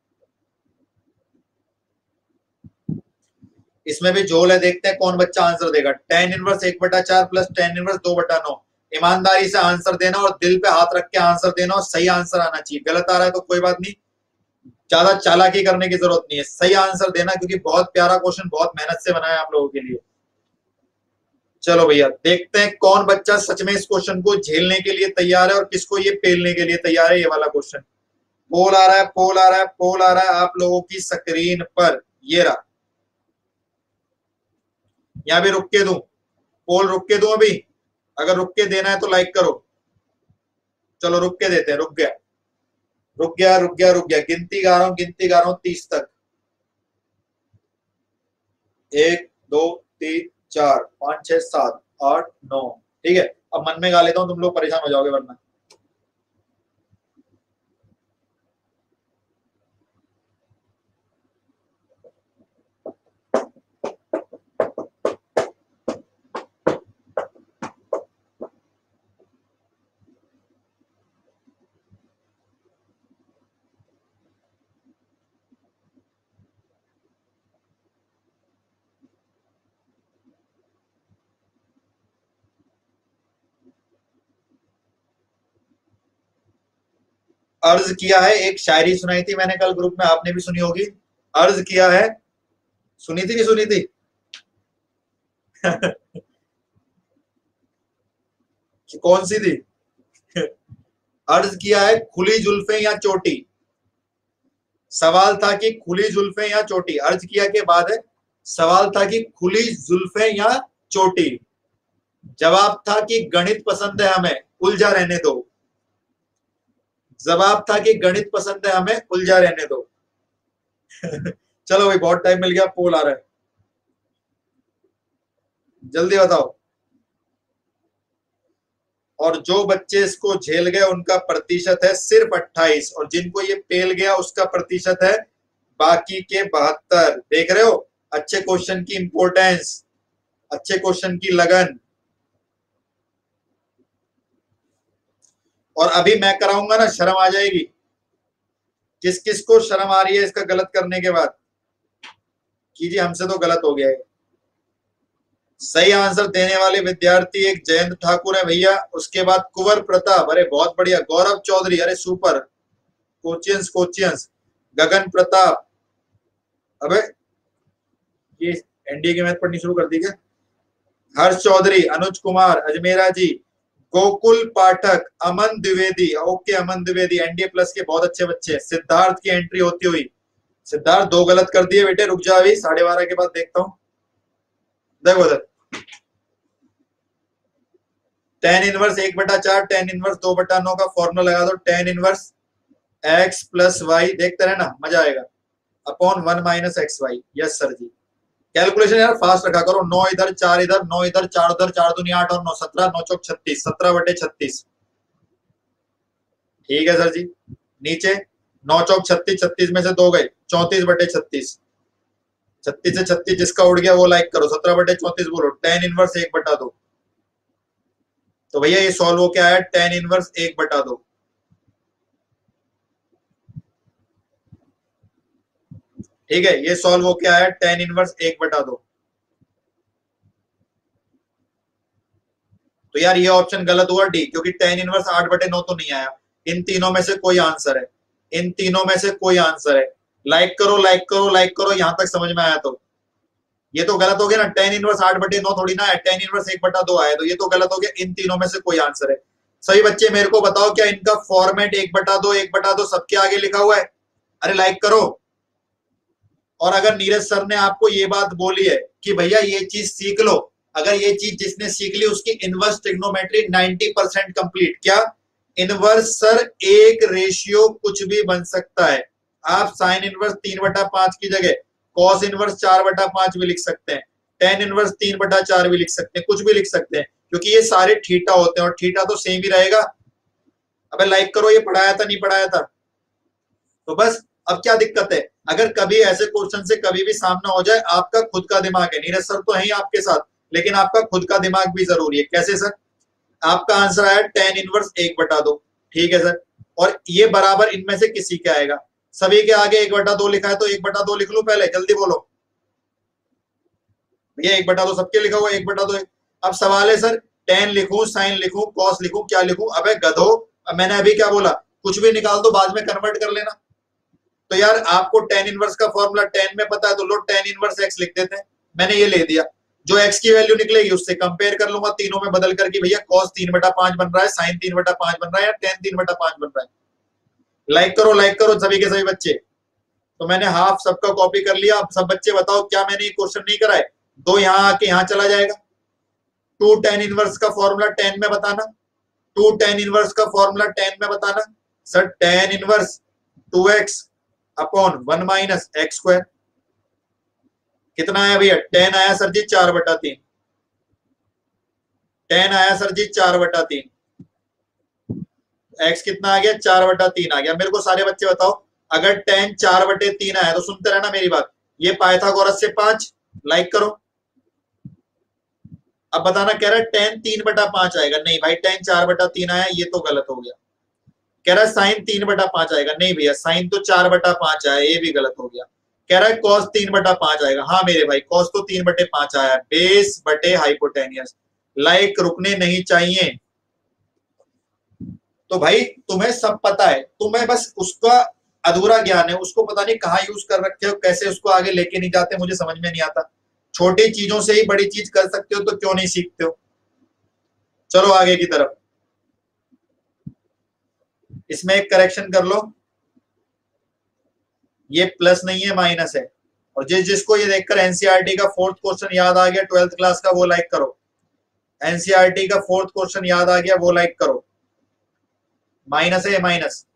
इसमें भी झोल है, देखते हैं कौन बच्चा आंसर देगा। tan इनवर्स 1/4 प्लस tan इनवर्स 2/9। ईमानदारी से आंसर देना और दिल पे हाथ रख के आंसर देना, और सही आंसर आना चाहिए। गलत आ रहा है तो कोई बात नहीं, ज्यादा चालाकी करने की जरूरत नहीं है, सही आंसर देना, क्योंकि बहुत प्यारा क्वेश्चन, बहुत मेहनत से बनाया आप लोगों के लिए। चलो भैया देखते हैं कौन बच्चा सच में इस क्वेश्चन को झेलने के लिए तैयार है और किसको ये पेलने के लिए तैयार है। ये वाला क्वेश्चन पोल आ रहा है, पोल आ रहा है, पोल आ रहा है आप लोगों की स्क्रीन पर। ये रहा, यहाँ भी रुक के दूं, पोल रुक के दूं अभी? अगर रुक के देना है तो लाइक करो। चलो रुक के देते हैं। रुक गया, रुक गया, रुक गया, रुक गया। गिनती गा रहा हूं, गिनती गा रहा हूं 30 तक। 1 2 3 4 5 6 7 8 9। ठीक है, अब मन में गा लेता हूं, तुम लोग परेशान हो जाओगे वरना। अर्ज किया है, एक शायरी सुनाई थी मैंने कल ग्रुप में, आपने भी सुनी होगी। अर्ज किया है, सुनी थी नहीं सुनी थी? कौन सी थी? अर्ज किया है, खुली जुल्फे या चोटी। सवाल था कि खुली जुल्फे या चोटी। अर्ज किया के बाद है, सवाल था कि खुली जुल्फे या चोटी। जवाब था कि गणित पसंद है हमें, उलझा रहने दो। जवाब था कि गणित पसंद है हमें, उलझा रहने दो। चलो भाई बहुत टाइम मिल गया, पोल आ रहा है, जल्दी बताओ। और जो बच्चे इसको झेल गए उनका प्रतिशत है सिर्फ 28, और जिनको ये पेल गया उसका प्रतिशत है बाकी के 72। देख रहे हो अच्छे क्वेश्चन की इंपॉर्टेंस, अच्छे क्वेश्चन की लगन। और अभी मैं कराऊंगा ना, शर्म आ जाएगी। किस किस को शर्म आ रही है इसका गलत करने के बाद? कीजिए, हमसे तो गलत हो गया है। सही आंसर देने वाले विद्यार्थी एक जयंत ठाकुर है भैया, उसके बाद कुंवर प्रताप, अरे बहुत बढ़िया, गौरव चौधरी, अरे सुपर, कोचियंस कोचियंस, गगन प्रताप, अबे ये एनडीए की मैथ पढ़नी शुरू कर दी क्या? Harsh Chaudhary, Anuj Kumar, Ajmera ji, Gokul Pathak, Aman Dwivedi, okay Aman Dwivedi, NDA plus के बहुत अच्छे बच्चे। सिद्धार्थ की एंट्री होती हुई, सिद्धार्थ दो गलत कर दिए बेटे, रुक जा अभी 12:30 के बाद देखता हूं। देखो उधर, टेन इनवर्स 1/4, टेन इनवर्स 2/9 का फॉर्मूला लगा दो, tan inverse X plus Y, देखते रहना मजा आएगा, upon 1 minus x Y. Yes sir ji. Calculation यार फास्ट रखा करो, 9 इधर 4 इधर, 9 इधर 4 उधर, 4 दूनी 8 और 9 17, 9 चौक 36, 17/36। ठीक है सर जी। नीचे 9 चौक 36, 36 में से 2 गए, 34/36, 36 से 36 जिसका उड़ गया वो लाइक करो, 17/34 बोलो, टेन इनवर्स 1/2। तो भैया ये सॉल्व हो क्या है, टेन इनवर्स 1/2। ठीक है, ये सॉल्व हो क्या है, टेन इनवर्स 1/2। तो यार ये ऑप्शन गलत हुआ डी, क्योंकि टेन इनवर्स 8/9 तो नहीं आया। इन तीनों में से कोई आंसर है, इन तीनों में से कोई आंसर है। लाइक करो लाइक करो लाइक करो, यहां तक समझ में आया तो। ये तो गलत हो गया ना, टेन इनवर्स 8/9 थोड़ी ना है, टेन इनवर्स 1/2 आया, तो ये तो गलत हो गया। इन तीनों में से कोई आंसर है। सही बच्चे मेरे को बताओ, क्या इनका फॉर्मेट 1/2 1/2 सबके आगे लिखा हुआ है? अरे लाइक करो। और अगर नीरज सर ने आपको ये बात बोली है कि भैया ये चीज सीख लो, अगर ये चीज जिसने सीख ली उसकी इनवर्स ट्रिग्नोमेट्री 90% कंप्लीट, क्या इनवर्स सर एक रेशियो कुछ भी बन सकता है। आप साइन इनवर्स 3/5 की जगह कॉस इनवर्स 4/5 भी लिख सकते हैं, टेन इनवर्स 3/4 भी लिख सकते हैं, कुछ भी लिख सकते हैं, क्योंकि ये सारे थीटा होते हैं और थीटा तो सेम ही रहेगा। अबे लाइक करो, ये पढ़ाया था नहीं पढ़ाया था? तो बस, अब क्या दिक्कत है? अगर कभी ऐसे क्वेश्चन से कभी भी सामना हो जाए, आपका खुद का दिमाग है, नीरज सर तो है ही आपके साथ, लेकिन आपका खुद का दिमाग भी जरूरी है। कैसे सर? आपका आंसर आया टेन इनवर्स 1/2। ठीक है सर, और ये बराबर इनमें से किसी के आएगा? सभी के आगे 1/2 लिखा है तो 1/2 लिख लो, पहले जल्दी बोलो भैया, 1/2 सबके लिखा हुआ 1/2। अब सवाल है सर, टेन लिखूं, साइन लिखूं, कॉस लिखूं, क्या लिखूं? अबे गधो, मैंने अभी क्या बोला, कुछ भी निकाल दो, बाद में कन्वर्ट कर लेना। तो यार आपको टेन इनवर्स का फॉर्मूला टेन में पता है, तो लो टेन इनवर्स एक्स लिख देते हैं, मैंने ये ले दिया। जो एक्स की वैल्यू निकलेगी उससे कंपेयर कर लूंगा तीनों में बदल करके, भैया कॉस 3/5 बन रहा है, साइन 3/5 बन रहा है, या टेन 3/5 बन रहा है। लाइक करो सभी के सभी बच्चे। तो मैंने हाफ सबका कॉपी कर लिया। अब सब बच्चे बताओ, क्या मैंने ये क्वेश्चन नहीं कराए? दो यहाँ आके यहाँ चला जाएगा। टू टेन इनवर्स का फॉर्मूला टेन में बताना, टू टेन इनवर्स का फॉर्मूला टेन में बताना। Sir tan inverse 2x upon 1 minus X square, कितना आया भैया? 10 आया सर जी 4/3, 10 आया सर जी 4/3। एक्स कितना आ गया? 4/3 आ गया। मेरे को सारे बच्चे बताओ, अगर 10 4/3 आया तो सुनते रहना मेरी बात, ये पाइथागोरस से 5, लाइक करो। अब बताना, कह रहा है 10 3/5 आएगा, नहीं भाई 10 4/3 आया, ये तो गलत हो गया। कह रहा है साइन 3/5 आएगा, नहीं भैया साइन तो 4/5 आया, ये भी गलत हो गया। कह रहा है कॉस 3/5 आएगा, हाँ मेरे भाई कॉस तो 3/5 आया, बेस बटे हाइपोटेनियस। लाइक रुकने नहीं चाहिए। तो भाई तुम्हें सब पता है, तुम्हें बस उसका अधूरा ज्ञान है, उसको पता नहीं कहाँ यूज कर रखे हो, कैसे उसको आगे लेके नहीं जाते, मुझे समझ में नहीं आता। छोटी चीजों से ही बड़ी चीज कर सकते हो तो क्यों नहीं सीखते हो? चलो आगे की तरफ। इसमें एक करेक्शन कर लो, ये प्लस नहीं है माइनस है। और जिसको ये देखकर एनसीईआरटी का फोर्थ क्वेश्चन याद आ गया 12th क्लास का, वो लाइक करो। एनसीईआरटी का 4th क्वेश्चन याद आ गया वो लाइक करो। माइनस है माइनस,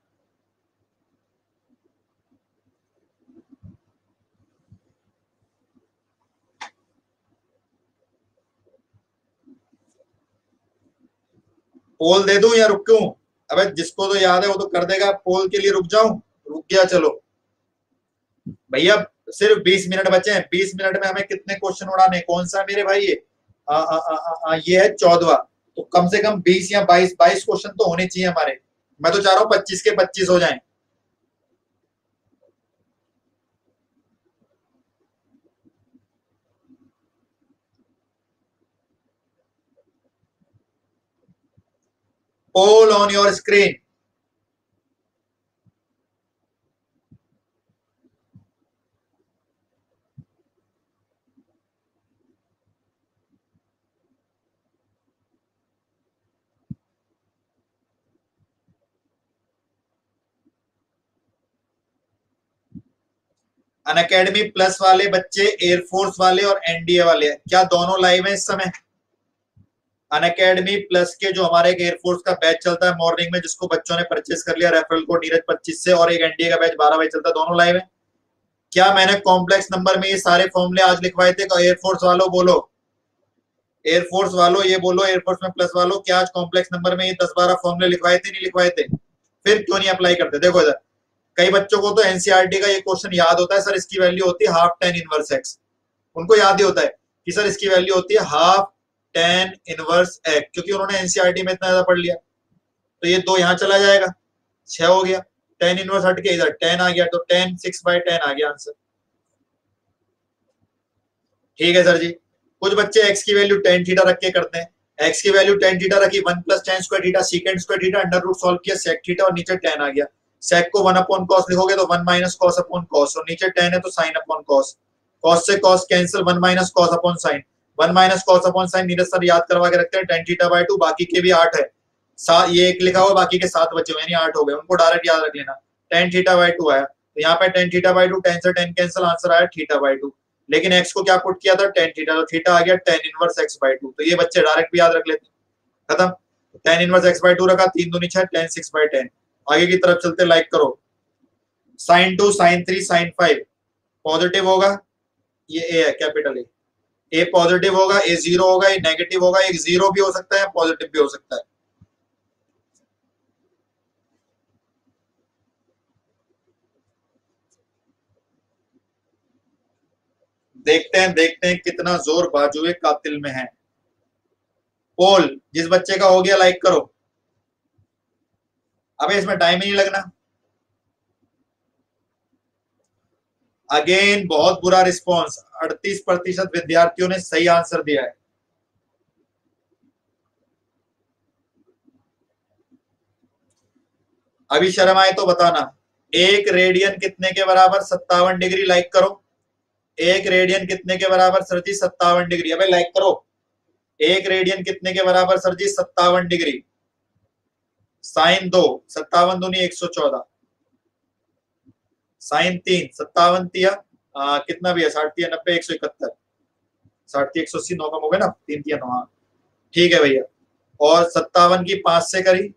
पोल दे दूं या रुक क्यों? अबे जिसको तो याद है वो तो कर देगा, पोल के लिए रुक जाऊं? रुक गया, चलो भैया सिर्फ 20 मिनट बचे हैं। 20 मिनट में हमें कितने क्वेश्चन उड़ाने? कौन सा मेरे भाई ये ये है 14, तो कम से कम 20 या 22 क्वेश्चन तो होने चाहिए हमारे। मैं तो चाह रहा हूँ 25 के 25 हो जाएं। Poll on your screen. Unacademy plus वाले बच्चे, एयरफोर्स वाले और एनडीए वाले, क्या दोनों लाइव हैं इस समय? अनअकैडमी प्लस के जो हमारे एक एयरफोर्स का बैच चलता है मॉर्निंग में, जिसको बच्चों ने परचेस कर लिया रेफरल कोड नीरज 25 से, और एक एनडीए का बैच 12 बजे चलता है, दोनों लाइव है। क्या मैंने कॉम्प्लेक्स नंबर में ये सारे फॉर्मूले आज लिखवाए थे? एयरफोर्स वालों बोलो, एयरफोर्स वालों ये बोलो, एयरफोर्स में प्लस वालों, क्या आज कॉम्प्लेक्स नंबर में ये 10-12 फॉर्मूले लिखवाए थे? नहीं लिखवाए थे? फिर क्यों नहीं अप्लाई करते? देखो इधर, कई बच्चों को तो एनसीईआरटी का ये क्वेश्चन याद होता है, सर इसकी वैल्यू होती है हाफ टेन इनवर्स एक्स। उनको याद ही होता है कि सर इसकी वैल्यू होती है हाफ टेन इनवर्स एक्स, क्योंकि उन्होंने एनसीईआरटी में इतना ज्यादा पढ़ लिया। तो ये 2 यहाँ चला जाएगा, 6 हो गया, टेन इनवर्स हट के इधर 10 आ गया, तो 10 6/10 आ गया आंसर। ठीक है सर जी। कुछ बच्चे एक्स की वैल्यू टेन थीटा रख के करते हैं। एक्स की वैल्यू टेन थीटा रखी, 1 + tan square theta secant square theta under root solve किया सेक थीटा, और नीचे 10 आ गया। सेक को 1/cos लिखोगे तो 1 - cos/cos, और नीचे 10 है तो sin/cos। cos से cos cancel, 1 - cos/sin। 1 - cos/sin Neeraj sir याद करवा के रखते हैं, tan θ/2। बाकी के भी 8 है, ये एक लिखा हुआ, बाकी के 7 बचे हुए, यानी 8 हो गए, उनको डायरेक्ट याद रख लेना। tan θ/2 आया, तो यहाँ पे tan θ/2, 10 से 10 कैंसिल, आंसर आया θ/2। लेकिन x को क्या पुट किया था? tan थीटा, तो थीटा आ गया tan इनवर्स x/2। तो ये बच्चे डायरेक्ट भी याद रख लेते, खत्म। tan इनवर्स x/2 रखा, 3 दूनी 6, tan 6/10। आगे की तरफ चलते, लाइक करो। sin 2 sin 3 sin 5 पॉजिटिव होगा, ये ए है, कैपिटल ए पॉजिटिव होगा, ए जीरो होगा, ये नेगेटिव होगा, एक जीरो भी हो सकता है, पॉजिटिव भी हो सकता है। देखते हैं कितना जोर बाजुए कातिल में है। पोल जिस बच्चे का हो गया लाइक करो। अबे इसमें टाइम ही नहीं लगना। अगेन बहुत बुरा रिस्पॉन्स, 38% विद्यार्थियों ने सही आंसर दिया है। अभी शर्म आए तो बताना, 1 रेडियन कितने के बराबर? 57 डिग्री। लाइक करो। 1 रेडियन कितने के बराबर सर जी? 57 डिग्री। अबे लाइक करो। 1 रेडियन कितने के बराबर सर जी? 57 डिग्री। साइन 2, 57 दूनी 114, साइन 3, 57 तिया कितना भी है, 60 तिया 90, 171, 60 तिया 180, 9 कम हो गए ना, 3 तिया 9। ठीक है भैया। और 57 की 5 से करी,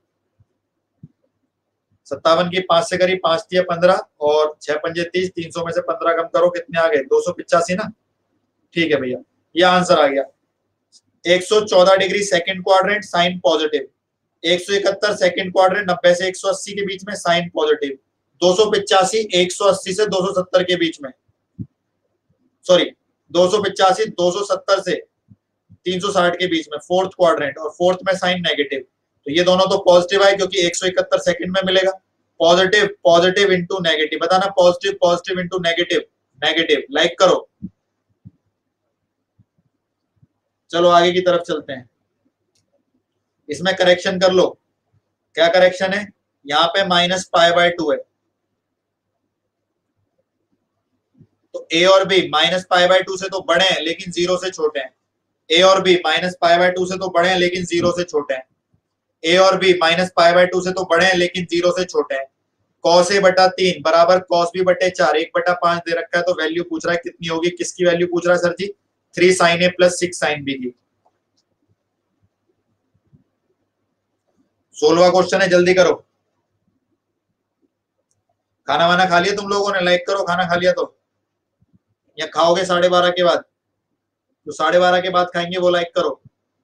57 की 5 से करी, 5 तिया 15, और 6 पंजे 30, 300 में से 15 कम करो, कितने आ गए? 285 ना। ठीक है भैया, ये आंसर आ गया। 114 degree second quadrant, sine positive. 171 second quadrant, 90 से 180 के बीच में, साइन पॉजिटिव। 285 180 से 270 के बीच में, सॉरी 285 270 से 360 के बीच में, फोर्थ क्वाड्रेंट, और फोर्थ में साइन नेगेटिव। तो ये दोनों तो पॉजिटिव आए, क्योंकि 171 सेकंड में मिलेगा। पॉजिटिव पॉजिटिव इंटू नेगेटिव, बताना positive positive into negative negative. Like करो। चलो आगे की तरफ चलते हैं। इसमें करेक्शन कर लो। क्या करेक्शन है? यहाँ पे -π/2 है, तो ए और बी -π/2 से तो बड़े हैं लेकिन 0 से छोटे हैं। ए और बी -π/2 से तो बड़े हैं लेकिन 0 से छोटे हैं। ए और बी -π/2 से तो बड़े हैं लेकिन 0 से छोटे हैं। cos a/3 बराबर cos b/4, 1/5 दे रखा है, तो वैल्यू पूछ रहा है कितनी होगी? किसकी वैल्यू पूछ रहा है sir ji? 3 sin a + 6 sin b की। 16वां क्वेश्चन है, जल्दी करो। खाना वाना खा लिया तुम लोगों ने? लाइक करो, खाना खा लिया तो, या खाओगे 12:30 के बाद? तो 12:30 के बाद खाएंगे वो लाइक करो।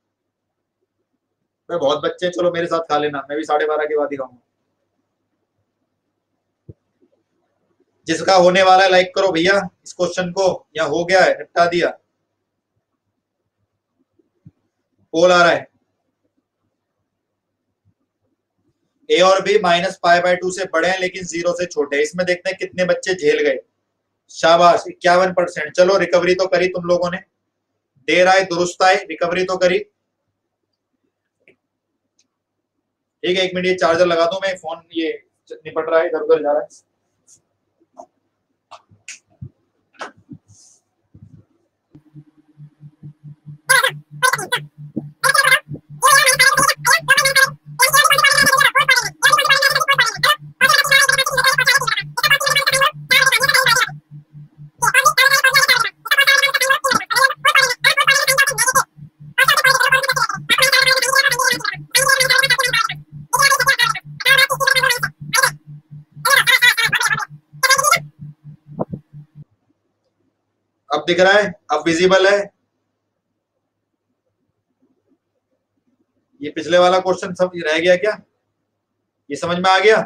मैं बहुत बच्चे हैं, चलो मेरे साथ खा लेना, मैं भी 12:30 के बाद ही खाऊंगा। जिसका होने वाला है लाइक करो भैया इस क्वेश्चन को, या हो गया है, निपटा दिया? पोल आ रहा है। ए और बी -π/2 से बड़े हैं लेकिन 0 से छोटे हैं। इसमें देखते हैं कितने बच्चे झेल गए। शाबाश, 51%। चलो रिकवरी तो करी तुम लोगों ने, देर आए दुरुस्त आए, रिकवरी तो करी। ठीक है, 1 मिनट ये चार्जर लगा दूं मैं, फोन ये निपट रहा है, इधर उधर जा रहा है। अब दिख रहा है, अब विजिबल है। ये पिछले वाला क्वेश्चन सब रह गया क्या? ये समझ में आ गया?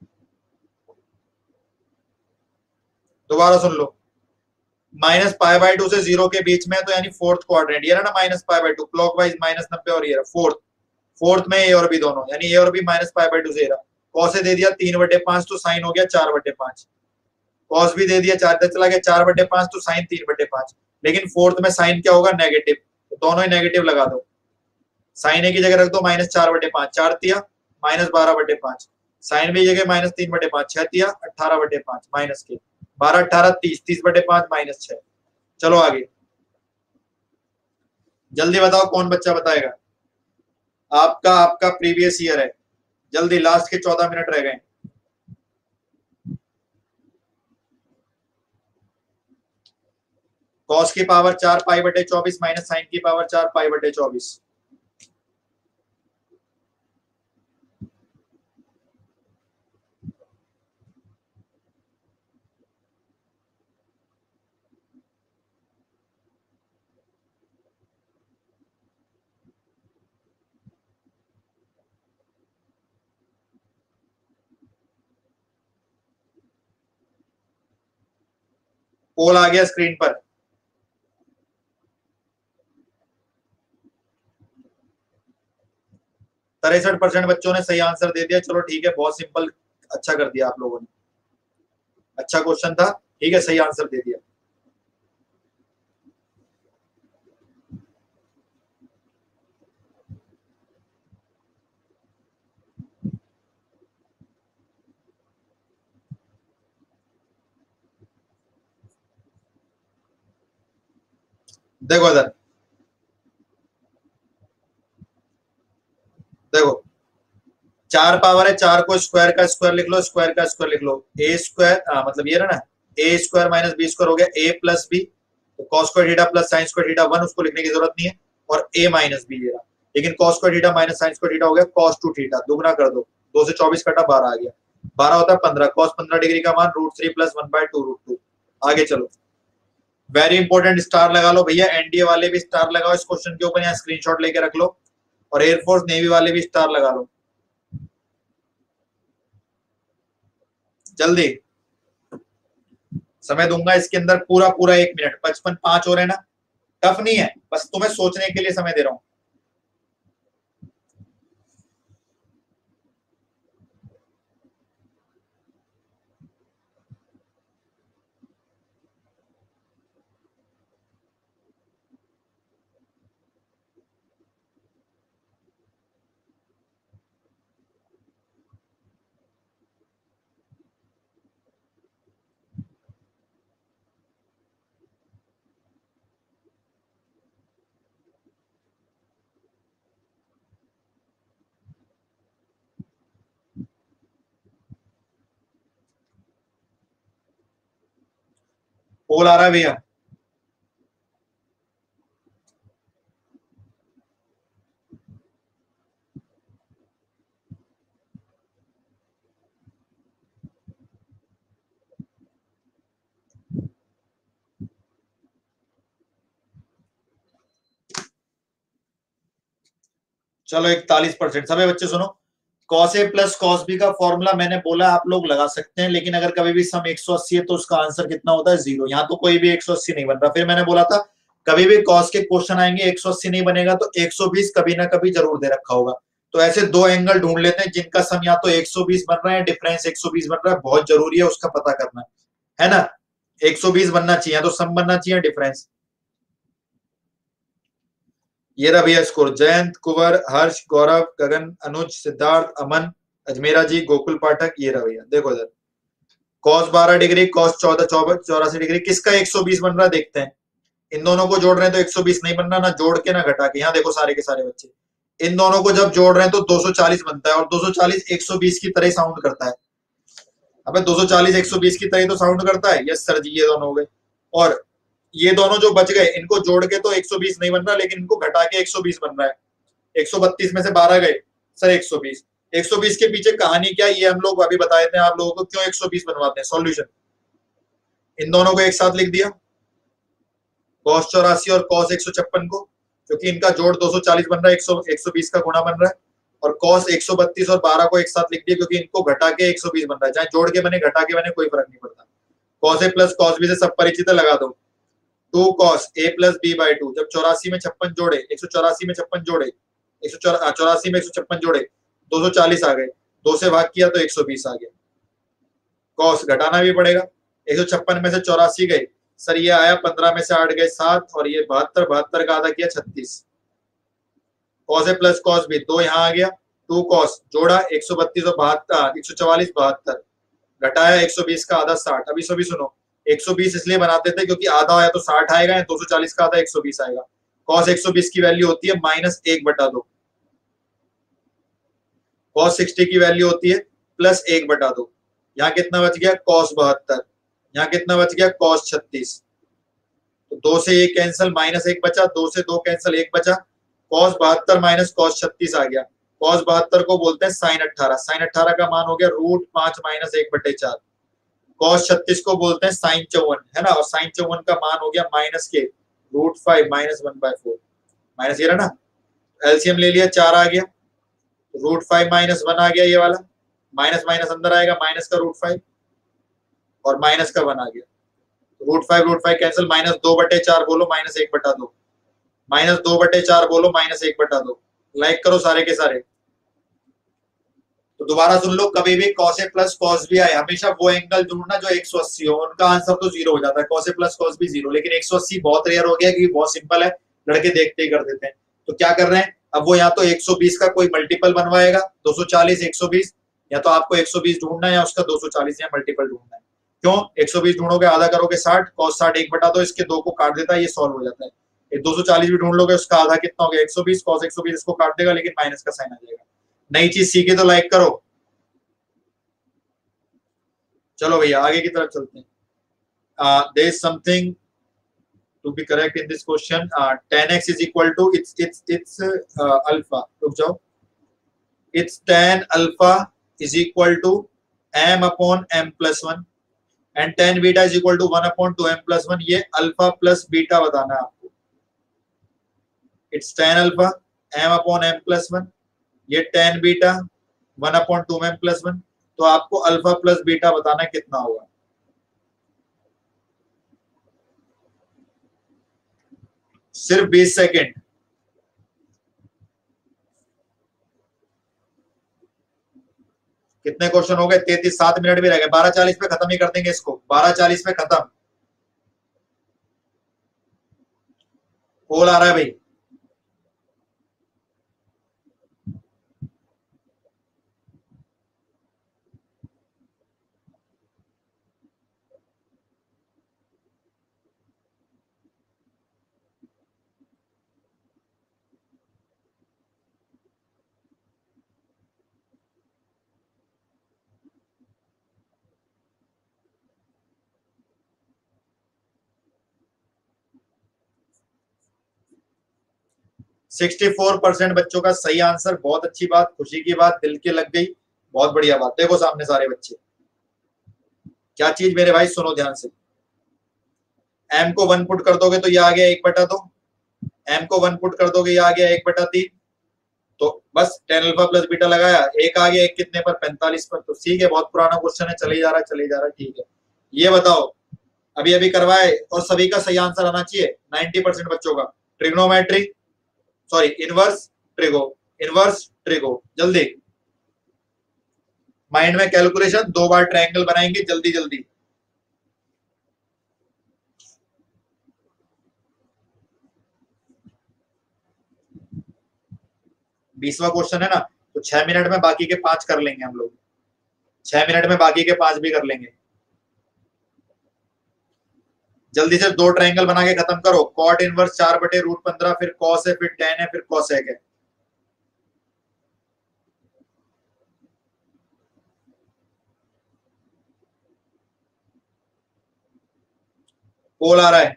दोबारा सुन लो। -π/2 से 0 के बीच में, तो यानी फोर्थ क्वाड्रेंट, ये रहा ना -π/2, क्लॉकवाइज -90 और ये रहा फोर्थ। फोर्थ में ए और बी दोनों, यानी ए और बी -π/2 से रहा। कॉस दे दिया 3/5, तो साइन हो गया 4/5। कॉस भी दे दिया 4, चला गया 4/5, तो साइन 3/5। लेकिन फोर्थ में साइन क्या होगा? नेगेटिव, तो दोनों ही नेगेटिव लगा दो। साइन ए की जगह रख दो -4/5, 4 तिया -12/5। साइन बी जगह -3/5, 6 तिया 18/5, माइनस के 12 18 30, 30/5 -6। चलो आगे, जल्दी बताओ कौन बच्चा बताएगा। आपका आपका प्रीवियस ईयर है, जल्दी, लास्ट के 14 मिनट रह गए। कॉस की पावर 4π/24 माइनस साइन की पावर 4π/24। पोल आ गया स्क्रीन पर। %63 बच्चों ने सही आंसर दे दिया। चलो ठीक है, बहुत सिंपल, अच्छा कर दिया आप लोगों ने, अच्छा क्वेश्चन था। ठीक है, सही आंसर दे दिया। देखो इधर, देखो 4 पावर है, 4 को स्क्वायर का स्क्वायर लिख लो, स्क्वायर का स्क्वायर लिख लो। ए स्क्वायर, मतलब ये रहा ना, A square minus B square हो गया ए प्लस बी, तो cos square theta plus sine square theta 1, उसको लिखने की जरूरत नहीं है। और ए माइनस बी ये रहा, लेकिन cos square theta minus sine square theta हो गया कॉस 2 थीटा, दुगना कर दो, 2 से 24 कटा 12 आ गया, 12 होता है 15, कॉस 15 डिग्री का मान √3 + 1/2 √2। आगे चलो, वेरी इंपॉर्टेंट, स्टार लगा लो भैया, एनडीए वाले भी स्टार लगाओ इस क्वेश्चन के ऊपर, यहाँ स्क्रीनशॉट लेके रख लो, और एयरफोर्स नेवी वाले भी स्टार लगा लो जल्दी। समय दूंगा इसके अंदर पूरा पूरा 1 मिनट, 55 5 हो रहे ना, टफ नहीं है, बस तुम्हें सोचने के लिए समय दे रहा हूं। पोल आ रहा है भैया, चलो 41%। सभी बच्चे सुनो, cos A plus cos B का फॉर्मूला मैंने बोला आप लोग लगा सकते हैं, लेकिन अगर कभी भी सम 180 है तो उसका आंसर कितना होता है 0। यहाँ तो कोई भी 180 नहीं बन रहा। फिर मैंने बोला था कभी भी कॉस के क्वेश्चन आएंगे 180 नहीं बनेगा तो 120 कभी ना कभी जरूर दे रखा होगा। तो ऐसे दो एंगल ढूंढ लेते हैं जिनका सम या तो 120 बन रहा है, डिफरेंस 120 बन रहा है, बहुत जरूरी है उसका पता करना, है ना। 120 बनना चाहिए तो सम बनना चाहिए डिफरेंस। ये रहा भैया स्कोर, जयंत, कुंवर, हर्ष, गौरव, गगन, अनुज, सिद्धार्थ, अमन, अजमेरा जी, गोकुल पाठक। ये रहा भैया, देखो इधर कॉस 12 डिग्री, कॉस 14 84 डिग्री, किसका 120 बन रहा है देखते हैं। इन दोनों को जोड़ रहे हैं तो 120 नहीं बन रहा, ना जोड़ के ना घटा के। यहाँ देखो सारे के सारे बच्चे, इन दोनों को जब जोड़ रहे हैं तो 240 बनता है, और 240 120 की तरह साउंड करता है। अबे 240 120 की तरह तो साउंड करता है। यस सर जी, ये दोनों हो गए। और ये दोनों जो बच गए इनको जोड़ के तो 120 नहीं बन रहा, लेकिन इनको घटा के 120 बन रहा है। 132 में से 12 गए सर 120। 120 के पीछे कहानी क्या, ये हम लोग अभी बता देते हैं आप लोगों को क्यों 120 बनवाते हैं। सॉल्यूशन, इन दोनों को एक साथ लिख दिया, कॉस 84 और कॉस 156 को, क्योंकि इनका जोड़ 240 बन रहा है, 120 का गुणा बन रहा है। और कॉस 132 और 12 को एक साथ लिख दिया क्योंकि इनको घटा के 120 बन रहा है। चाहे जोड़ के बने घटा के बने कोई फर्क नहीं पड़ता। Cos A plus cos B से सब परिचित है, लगा दो। 2 cos A plus B by 2। जब 84 में 56 जोड़े, 184 में 56 जोड़े, 184 में 156 जोड़े, 240 आ गए, 2 से भाग किया तो 120 आ गया। कॉस घटाना भी पड़ेगा, 156 में से 84 गए सर, ये आया 15 में से 8 गए 7, और ये 72, 72 का आधा किया 36। Cos A plus cos B, 2 यहाँ आ गया, 2 कॉस जोड़ा 132 और 72, 144 72, घटाया 120 का आधा 60। अभी सभी सुनो, 120 इसलिए बनाते थे क्योंकि आधा आया तो 60 आएगा, 240 का आधा 120 आएगा। कॉस 120 की वैल्यू होती है -1/2, कॉस 60 की वैल्यू होती है +1/2। यहाँ कितना बच गया कॉस 72, यहाँ कितना बच गया कॉस 36। तो 2 से 1 कैंसिल, -1 बचा, 2 से 2 कैंसिल, 1 बचा। कॉस 72 माइनस कॉस 36 आ गया। कॉस 72 को बोलते हैं साइन 18, साइन 18 का मान हो गया √5 - 1/4। कॉस 36 को बोलते हैं साइन 54, है ना, और साइन 54 का मान हो गया -√5 - 1/4, माइनस ये रहा ना। एलसीएम ले लिया, 4 आ गया, √5 - 1 आ गया, ये वाला माइनस माइनस अंदर आएगा, माइनस का √5 और माइनस का 1 आ गया। √5 कैंसिल, -2/4 बोलो -1/2, -2/4 बोलो -1/2। लाइक करो सारे के सारे। तो दोबारा सुन लो, कभी भी cos A plus cos B आए हमेशा वो एंगल ढूंढना जो 180 हो, उनका आंसर तो 0 हो जाता है। Cos A plus cos B 0, लेकिन 180 बहुत रेयर हो गया क्योंकि बहुत सिंपल है, लड़के देखते ही कर देते हैं। तो क्या कर रहे हैं अब, वो या तो 120 का कोई मल्टीपल बनवाएगा, 240 120, या तो आपको 120 ढूंढना है या उसका 240 या मल्टीपल ढूंढना है। क्यों 120 ढूंढोगे, आधा करोगे 60, कॉस 60 1/2, इसके 2 को काट देता है, ये सॉल्व हो जाता है। 240 भी ढूंढ लोगे, उसका आधा कितना हो गया 120, कॉस 120 इसको काट देगा, लेकिन माइनस का साइन आ जाएगा। नई चीज सीखे तो लाइक करो। चलो भैया आगे की तरफ चलते हैं। there is something to be correct in this question. tan x is equal to it's alpha, रुक जाओ, it's tan alpha is equal to m upon m plus 1 and tan beta is equal to 1 upon 2m plus 1। ये alpha plus beta बताना है आपको। it's tan alpha m upon m plus 1, ये tan beta 1 upon 2m plus 1। तो आपको alpha plus beta बताना कितना होगा। सिर्फ 20 सेकेंड। कितने क्वेश्चन हो गए 33, 7 मिनट भी रह गए, 12:40 पे खत्म ही कर देंगे इसको, 12:40 पे खत्म। कॉल आ रहा है भाई। सिक्सटी 4% बच्चों का सही आंसर, बहुत अच्छी बात, खुशी की बात, दिल के लग गई, बहुत बढ़िया बात। देखो सामने सारे बच्चे, क्या चीज मेरे भाई सुनो ध्यान से। m को 1 पुट कर दोगे तो ये आ गया 1/2, m को 1 पुट कर दोगे ये आ गया 1/3, तो बस टेन अल्फा प्लस बीटा लगाया, एक आ गया, एक कितने पर, 45 पर। तो ठीक है, बहुत पुराना क्वेश्चन है, चले जा रहा है चले जा रहा है, ठीक है। ये बताओ, अभी अभी करवाए और सभी का सही आंसर आना चाहिए 90% बच्चों का। Trigonometry, sorry inverse trigo, inverse trigo, जल्दी माइंड में कैलकुलेशन, 2 बार ट्रायंगल बनाएंगे जल्दी जल्दी। बीसवा क्वेश्चन है ना, तो 6 मिनट में बाकी के 5 कर लेंगे हम लोग, 6 मिनट में बाकी के 5 भी कर लेंगे। जल्दी से 2 ट्रायंगल बना के खत्म करो। कॉट इनवर्स 4/√15, फिर कॉस है, फिर टेन है, फिर कॉसेक है। पोल आ रहा है,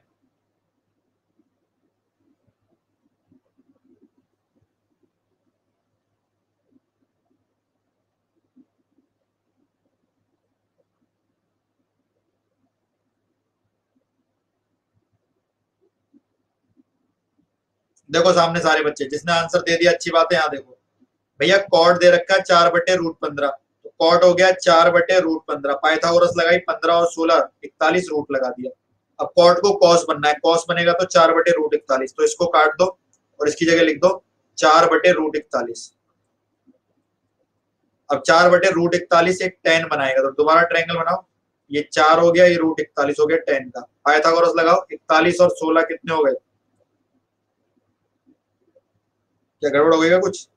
देखो सामने सारे बच्चे, जिसने आंसर दे दिया अच्छी बात है। यहाँ देखो भैया, कॉट दे रखा है 4/√15, तो कॉट हो गया 4/√15, पाइथागोरस लगाई 15 और 16 41, रूट लगा दिया। अब कॉट को कॉस बनना है, कॉस बनेगा तो 4/√41, तो इसको काट दो और इसकी जगह लिख दो 4/√41। अब 4/√41 एक टेन बनाएगा, तो दोबारा ट्रायंगल बनाओ। ये 4 हो गया, ये √41 हो गया टेन का, पाइथागोरस लगाओ, 41 और 16 कितने हो गए? क्या गड़बड़ हो गई कुछ?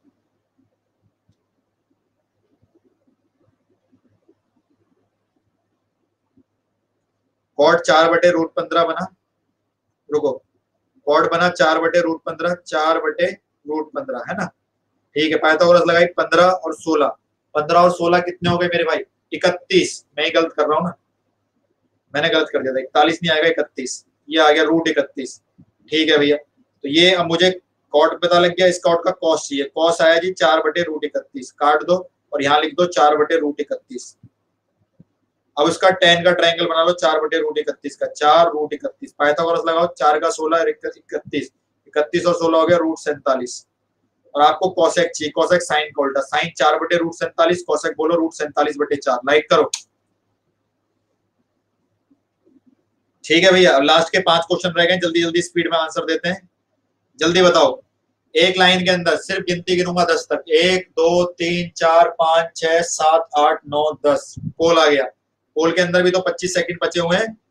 कॉट 4/√15 बना, रुको, कॉट बना 4/√15, 4/√15 है ना, ठीक है। पाइथागोरस लगाई 15 और 16, 15 और 16 कितने हो गए मेरे भाई? 31। मैं ही गलत कर रहा हूँ ना, मैंने गलत कर दिया था, 41 नहीं आएगा 31, ये आ गया √31। ठीक है भैया, तो ये अब मुझे कॉट पता लग गया, इस कॉट का कॉस चाहिए। कॉस आया जी 4/√31, काट दो और यहाँ लिख दो 4/√31। अब उसका टेन का ट्रायंगल बना लो 4/√31 का, 4√31, पाइथागोरस लगाओ, 4 का 16 31, 31 और 16 हो गया √47। और आपको कॉसेक चाहिए, कॉसेक साइन का उल्टा, साइन 4/√47, कॉसेक बोलो √47/4, लाइक करो। ठीक है भैया, अब लास्ट के 5 क्वेश्चन रह गए, जल्दी जल्दी स्पीड में आंसर देते हैं। जल्दी बताओ, एक लाइन के अंदर सिर्फ गिनती गिनूंगा 10 तक, 1 2 3 4 5 6 7 8 9 10, पोल आ गया। पोल के अंदर भी तो 25 सेकंड बचे हुए हैं।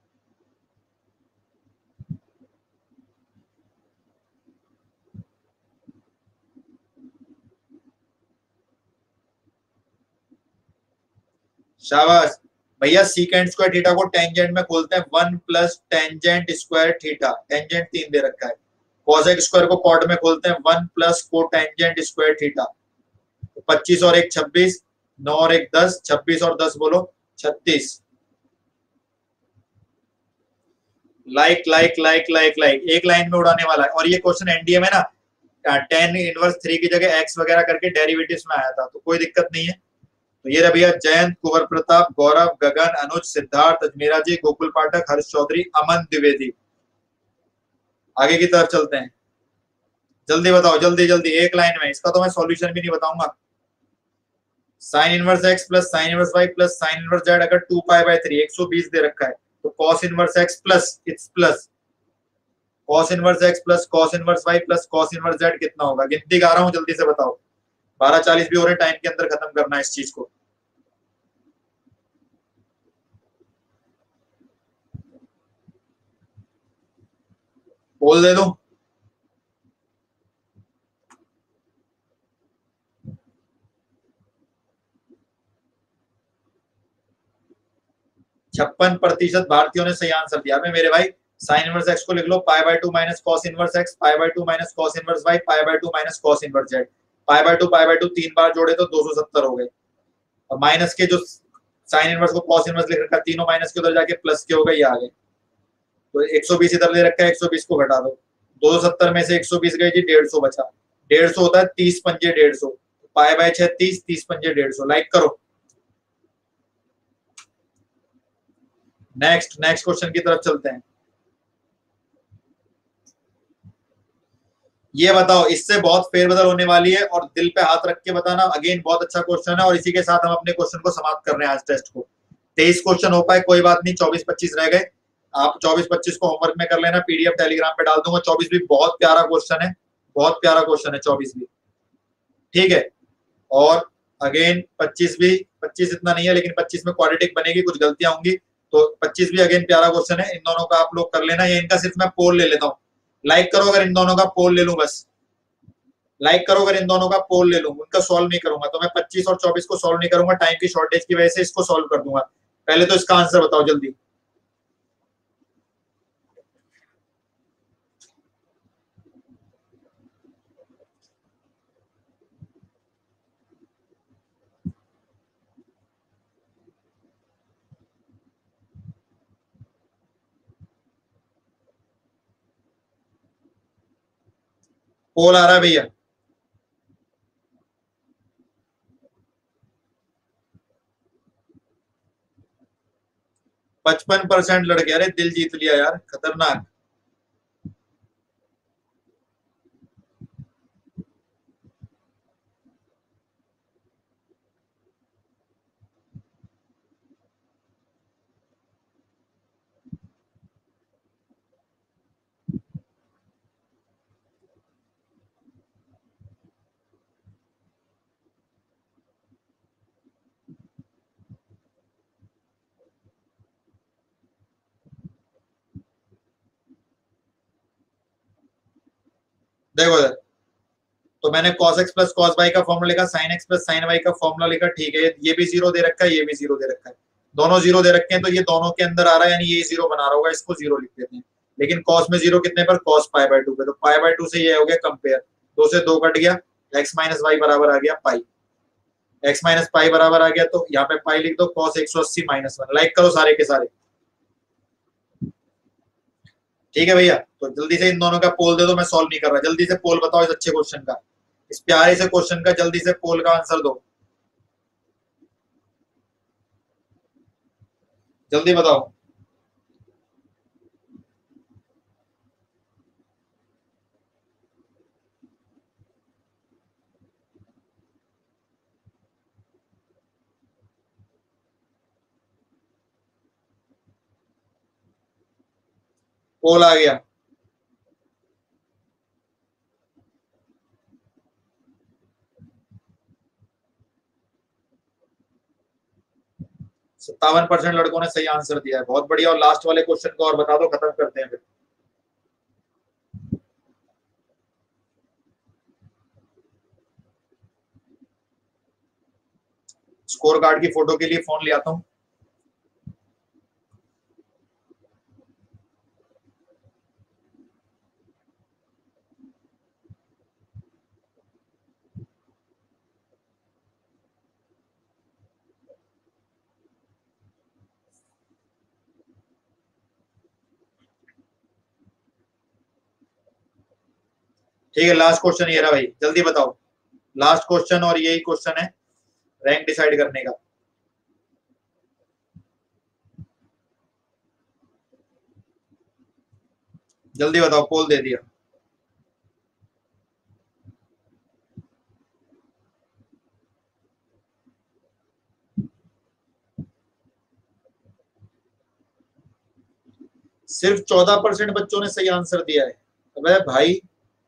शाबाश भैया, सीकेंड स्क्वायर थीटा को टेंजेंट में खोलते हैं, 1 plus tangent square theta, tangent 3 दे रखा है। कॉसेक स्क्वायर को कॉट में खोलते हैं, 1 प्लस को टेंजेंट स्क्वायर थीटा, 25 और 1 26, 9 और 1 10, 26 और 10 बोलो 36। Like like like like like, एक लाइन में उड़ाने वाला है। और ये क्वेश्चन एनडीए में ना 10 इनवर्स 3 की जगह एक्स वगैरह करके डेरिवेटिव्स में आया था, तो कोई दिक्कत नहीं है। तो ये रहा भैया, जयंत, कुंवर प्रताप, गौरव, गगन, अनुज, सिद्धार्थ, अजमेरा जी, गोकुल पाठक, हर्ष चौधरी, अमन द्विवेदी। आगे की तरफ चलते हैं, जल्दी बताओ जल्दी जल्दी, एक लाइन में। इसका तो मैं सॉल्यूशन भी नहीं बताऊंगा। Sine inverse X plus sine inverse Y plus sine inverse Z, अगर 2π/3 120 दे रखा है, तो cos inverse X plus it's plus cos inverse X plus cos inverse Y plus cos inverse Z कितना होगा? गिनती गा रहा हूं, जल्दी से बताओ, 12:40 भी हो रहे, टाइम के अंदर खत्म करना है इस चीज को। बोल दे दो, 56% भारतीयों ने सही आंसर दिया। मैं मेरे भाई, साइन इनवर्स एक्स को लिख लो π/2 minus cos inverse X, π/2 minus cos inverse Y, π/2 minus cos inverse Z. π/2 3 बार जोड़े तो 270 हो गए। और माइनस के जो साइन इनवर्स को कॉस इनवर्स लिख रखा है, तीनों माइनस के उधर जाके प्लस के हो गए, ये आ गए। तो 120 इधर ले रखा है, 120 को घटा दो, 270 में से 120 गए जी, 150 बचा। 150 होता है 30 पंजे 150, π/6 30, 30 पंजे 150, लाइक करो। नेक्स्ट नेक्स्ट क्वेश्चन की तरफ चलते हैं। ये बताओ, इससे बहुत फेरबदल होने वाली है और दिल पे हाथ रख के बताना। अगेन बहुत अच्छा क्वेश्चन है और इसी के साथ हम अपने क्वेश्चन को समाप्त कर रहे हैं आज टेस्ट को। 23 क्वेश्चन हो पाए कोई बात नहीं, 24-25 रह गए। आप 24-25 को होमवर्क में कर लेना, पीडीएफ टेलीग्राम पे डाल दूंगा। 24 भी बहुत प्यारा क्वेश्चन है, बहुत प्यारा क्वेश्चन है 24 भी, ठीक है। और अगेन 25 भी, 25 इतना नहीं है लेकिन 25 में क्वाड्रेटिक बनेगी, कुछ गलतियां होंगी, तो 25 भी अगेन प्यारा क्वेश्चन है। इन दोनों का आप लोग कर लेना, या इनका सिर्फ मैं पोल ले लेता हूँ। लाइक करो अगर इन दोनों का पोल ले लूं, बस लाइक करो अगर इन दोनों का पोल ले लूं। उनका सॉल्व नहीं करूंगा, तो मैं 25 और 24 को सॉल्व नहीं करूंगा, टाइम की शॉर्टेज की वजह से इसको सॉल्व कर दूंगा। पहले तो इसका आंसर बताओ जल्दी। पोल आ रहा है भैया? 55% लड़के, अरे दिल जीत लिया यार, खतरनाक। देखो इधर, तो मैंने cos x plus cos y का फॉर्मूला लिखा, sin x plus sin y का फॉर्मूला लिखा, ठीक है। ये भी जीरो दे रखा है, ये भी जीरो दे रखा है, दोनों जीरो दे रखे हैं, तो ये दोनों के अंदर आ रहा है, यानी ये जीरो बना रहा होगा, इसको जीरो लिख देते हैं। लेकिन cos में जीरो कितने पर? cos पाई बाय 2 पे, तो पाई बाय 2 से ये हो गया कंपेयर, 2 से 2 कट गया, x माइनस वाई बराबर आ गया पाई, x माइनस पाई बराबर आ गया, तो यहाँ पे पाई लिख दो, cos 180 माइनस 1। लाइक करो सारे के सारे, ठीक है भैया। तो जल्दी से इन दोनों का पोल दे दो, मैं सॉल्व नहीं कर रहा, जल्दी से पोल बताओ इस अच्छे क्वेश्चन का, इस प्यारे से क्वेश्चन का जल्दी से पोल का आंसर दो, जल्दी बताओ। पोल आ गया। सत्तावन % लड़कों ने सही आंसर दिया है, बहुत बढ़िया। और लास्ट वाले क्वेश्चन को और बता दो, खत्म करते हैं फिर। स्कोर कार्ड की फोटो के लिए फोन ले आता हूँ। ठीक है, लास्ट क्वेश्चन ये रहा भाई, जल्दी बताओ। लास्ट क्वेश्चन और यही क्वेश्चन है रैंक डिसाइड करने का। जल्दी बताओ, पोल दे दिया। सिर्फ 14% बच्चों ने सही आंसर दिया है। अबे भाई,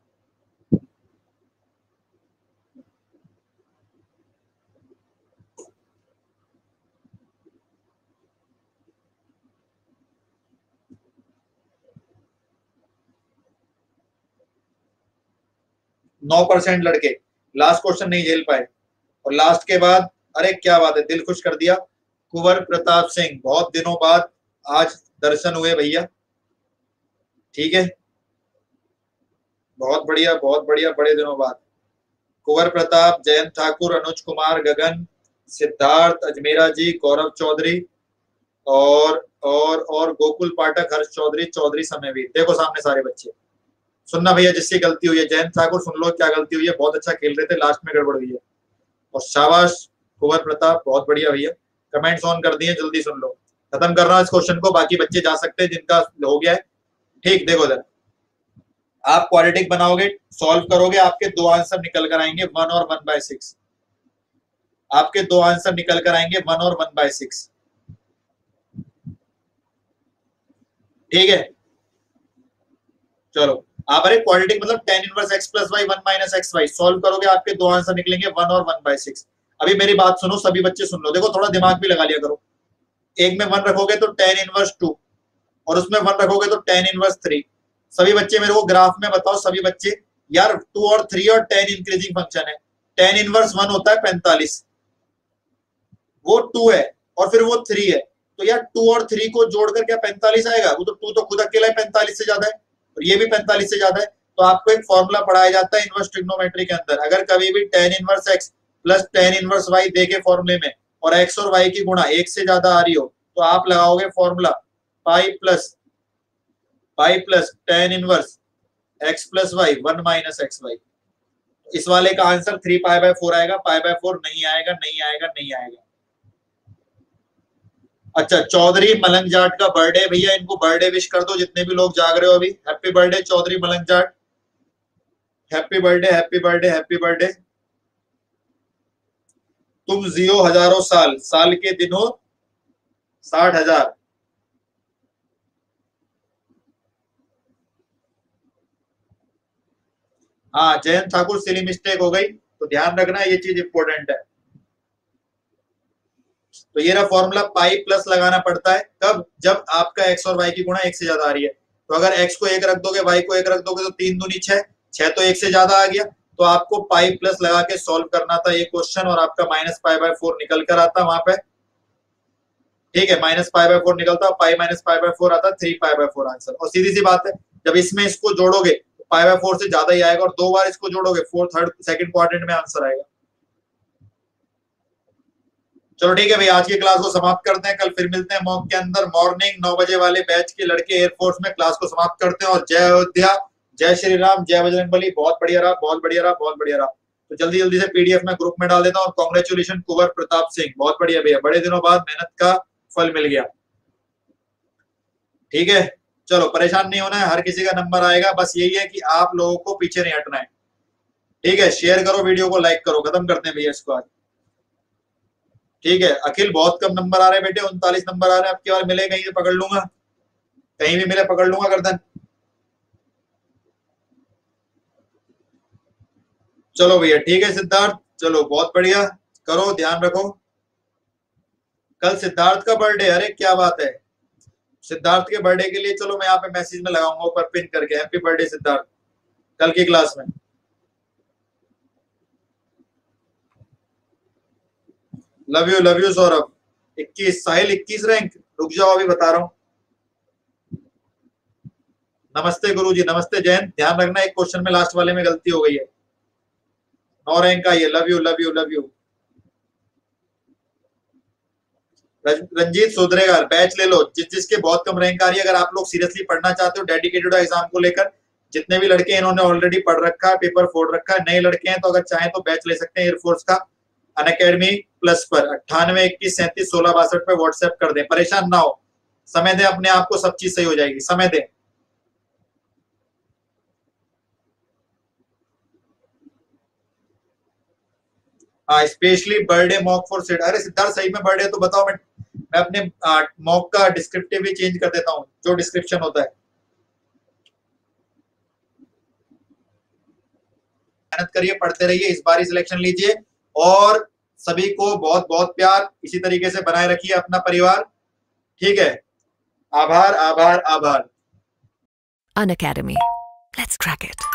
9% लड़के लास्ट क्वेश्चन नहीं झेल पाए, और लास्ट के बाद, अरे क्या बात है, दिल खुश कर दिया। कुंवर प्रताप सिंह, बहुत दिनों बाद आज दर्शन हुए भैया, ठीक है, बहुत बढ़िया, बहुत बढ़िया, बड़े दिनों बाद। कुंवर प्रताप, जयंत ठाकुर, अनुज कुमार, गगन, सिद्धार्थ, अजमेरा जी, गौरव चौधरी, और गोकुल पाठक, हर्ष चौधरी, चौधरी समयवीर। देखो सामने सारे बच्चे, सुनना भैया, जिससे गलती हुई है, जयंत ठाकुर सुन लो क्या गलती हुई है, बहुत अच्छा खेल रहे थे, लास्ट में गड़बड़ हुई है। और शाबाश कुंवर प्रताप, बहुत बढ़िया भैया, कमेंट्स ऑन कर दिए, जल्दी सुन लो। खत्म कर रहा हूं इस क्वेश्चन को, बाकी बच्चे जा सकते हैं जिनका हो गया है, ठीक। देखो इधर, आप क्वाड्रेटिक बनाओगे, सॉल्व करोगे, आपके दो आंसर निकल कर आएंगे 1 और 1/6। आपके दो आंसर निकल कर आएंगे 1 और 1/6। ठीक है, चलो आप अरे क्वाड्रेटिक मतलब tan inverse x plus Y 1 minus x Y, solve करोगे आपके दो आंसर निकलेंगे 1 और 1/6। अभी मेरी बात सुनो, सभी बच्चे सुन लो, देखो थोड़ा दिमाग भी लगा लिया करो। एक में 1 रखोगे तो tan इनवर्स 2 और उसमें 1 रखोगे तो tan इनवर्स 3। सभी बच्चे मेरे को ग्राफ में बताओ, सभी बच्चे यार 2 और 3 और tan इंक्रीजिंग फंक्शन है। tan इनवर्स 1 होता है 45, वो 2 है और फिर वो 3 है, तो यार 2 और 3 को जोड़कर क्या 45 आएगा? वो तो 2 तो खुद अकेला 45 से ज्यादा है और ये भी 45 से ज्यादा है। तो आपको एक फॉर्मूला पढ़ाया जाता है इनवर्स ट्रिग्नोमेट्री के अंदर, अगर कभी भी tan inverse x plus tan inverse y देखे फॉर्मूले में और x और y की गुणा 1 से ज्यादा आ रही हो, तो आप लगाओगे formula pi plus tan inverse x plus Y 1 minus x y. इस वाले का आंसर 3π/4 आएगा, π/4 नहीं आएगा, नहीं आएगा, नहीं आएगा। अच्छा, चौधरी मलंग जाट का बर्थडे, भैया इनको बर्थडे विश कर दो जितने भी लोग जाग रहे हो अभी। Happy birthday Chaudhary Malang Jat, happy birthday, happy birthday, happy birthday. तुम जियो हजारों साल, साल के दिनों 60,000। हाँ जयंत ठाकुर, सिली मिस्टेक हो गई, तो ध्यान रखना ये चीज इंपॉर्टेंट है। तो ये रहा फॉर्मूला, पाई प्लस लगाना पड़ता है कब? जब आपका एक्स और वाई की गुणा 1 से ज्यादा आ रही है। तो अगर एक्स को 1 रख दोगे, वाई को 1 रख दोगे, तो 3 दूनी 6, 6 तो 1 से ज्यादा आ गया, तो आपको पाई प्लस लगा के सॉल्व करना था ये क्वेश्चन और आपका -π/4 निकल कर आता वहां पे। ठीक है, -π/4 निकलता, पाई -π/4 आता, 3π/4 आंसर। और सीधी सी बात है, जब इसमें इसको जोड़ोगे तो π/4 से ज्यादा ही आएगा और 2 बार इसको जोड़ोगे 4th, 3rd, 2nd क्वाड्रेंट में आंसर आएगा। चलो ठीक है भाई, आज की क्लास को समाप्त करते हैं, कल फिर मिलते हैं मॉक के अंदर। मॉर्निंग 9 बजे वाले बैच के लड़के एयरफोर्स में क्लास को समाप्त करते हैं। और जय अयोध्या, जय श्री राम, जय बजरंगबली। बहुत बढ़िया रहा, बहुत बढ़िया रहा, बहुत बढ़िया रहा। तो जल्दी जल्दी से पीडीएफ में ग्रुप में डाल देता हूँ। और कॉन्ग्रेचुलेशन कुंवर प्रताप सिंह, बहुत बढ़िया भैया, बड़े दिनों बाद मेहनत का फल मिल गया। ठीक है, चलो परेशान नहीं होना है, हर किसी का नंबर आएगा, बस यही है कि आप लोगों को पीछे नहीं हटना है। ठीक है, शेयर करो वीडियो को, लाइक करो, खत्म करते हैं भैया इसको आज। ठीक है, अखिल बहुत कम नंबर आ रहे हैं बेटे, 39 नंबर आ रहे हैं। आपकी बार मिले कहीं से पकड़ लूंगा, कहीं भी मिले पकड़ लूंगा गर्दन। चलो भैया ठीक है सिद्धार्थ, चलो बहुत बढ़िया, करो, ध्यान रखो। कल सिद्धार्थ का बर्थडे, अरे क्या बात है। सिद्धार्थ के बर्थडे के लिए चलो मैं यहाँ पे मैसेज में लगाऊंगा ऊपर पिन करके, हैप्पी बर्थडे सिद्धार्थ, कल की क्लास में। Love you Saurabh. 21 Sahil, 21 rank, रुक जाओ अभी बता रहा हूँ। नमस्ते गुरुजी, नमस्ते जयंत। ध्यान रखना एक क्वेश्चन में लास्ट वाले में गलती हो गई है, 9 रैंक आई है। Love you love you love you. Ranjit सुधरेगा, बैच ले लो, जिसके बहुत कम रैंक आ रही है। अगर आप लोग सीरियसली पढ़ना चाहते हो डेडिकेटेड एग्जाम को लेकर, जितने भी लड़के इन्होंने ऑलरेडी पढ़ रखा है, पेपर फोड़ रखा है, नए लड़के हैं तो अगर चाहें तो बैच ले सकते हैं एयरफोर्स का अनअकैडमी प्लस पर। 98 21 37 16 62 पे व्हाट्सएप कर दें, परेशान ना हो, समय दें अपने आप को, सब चीज सही हो जाएगी, समय दें। हाँ, specially birthday mock for Sid. अरे सिद्धार्थ सही में बर्थडे तो बताओ, मैं अपने मॉक का डिस्क्रिप्टिव भी चेंज कर देता हूँ, जो डिस्क्रिप्शन होता है। मेहनत करिए, पढ़ते रहिए, इस बार ही सिलेक्शन लीजिए और सभी को बहुत बहुत प्यार इसी तरीके से बनाए रखिए अपना परिवार। ठीक है, आभार आभार आभार। Unacademy. Let's crack it.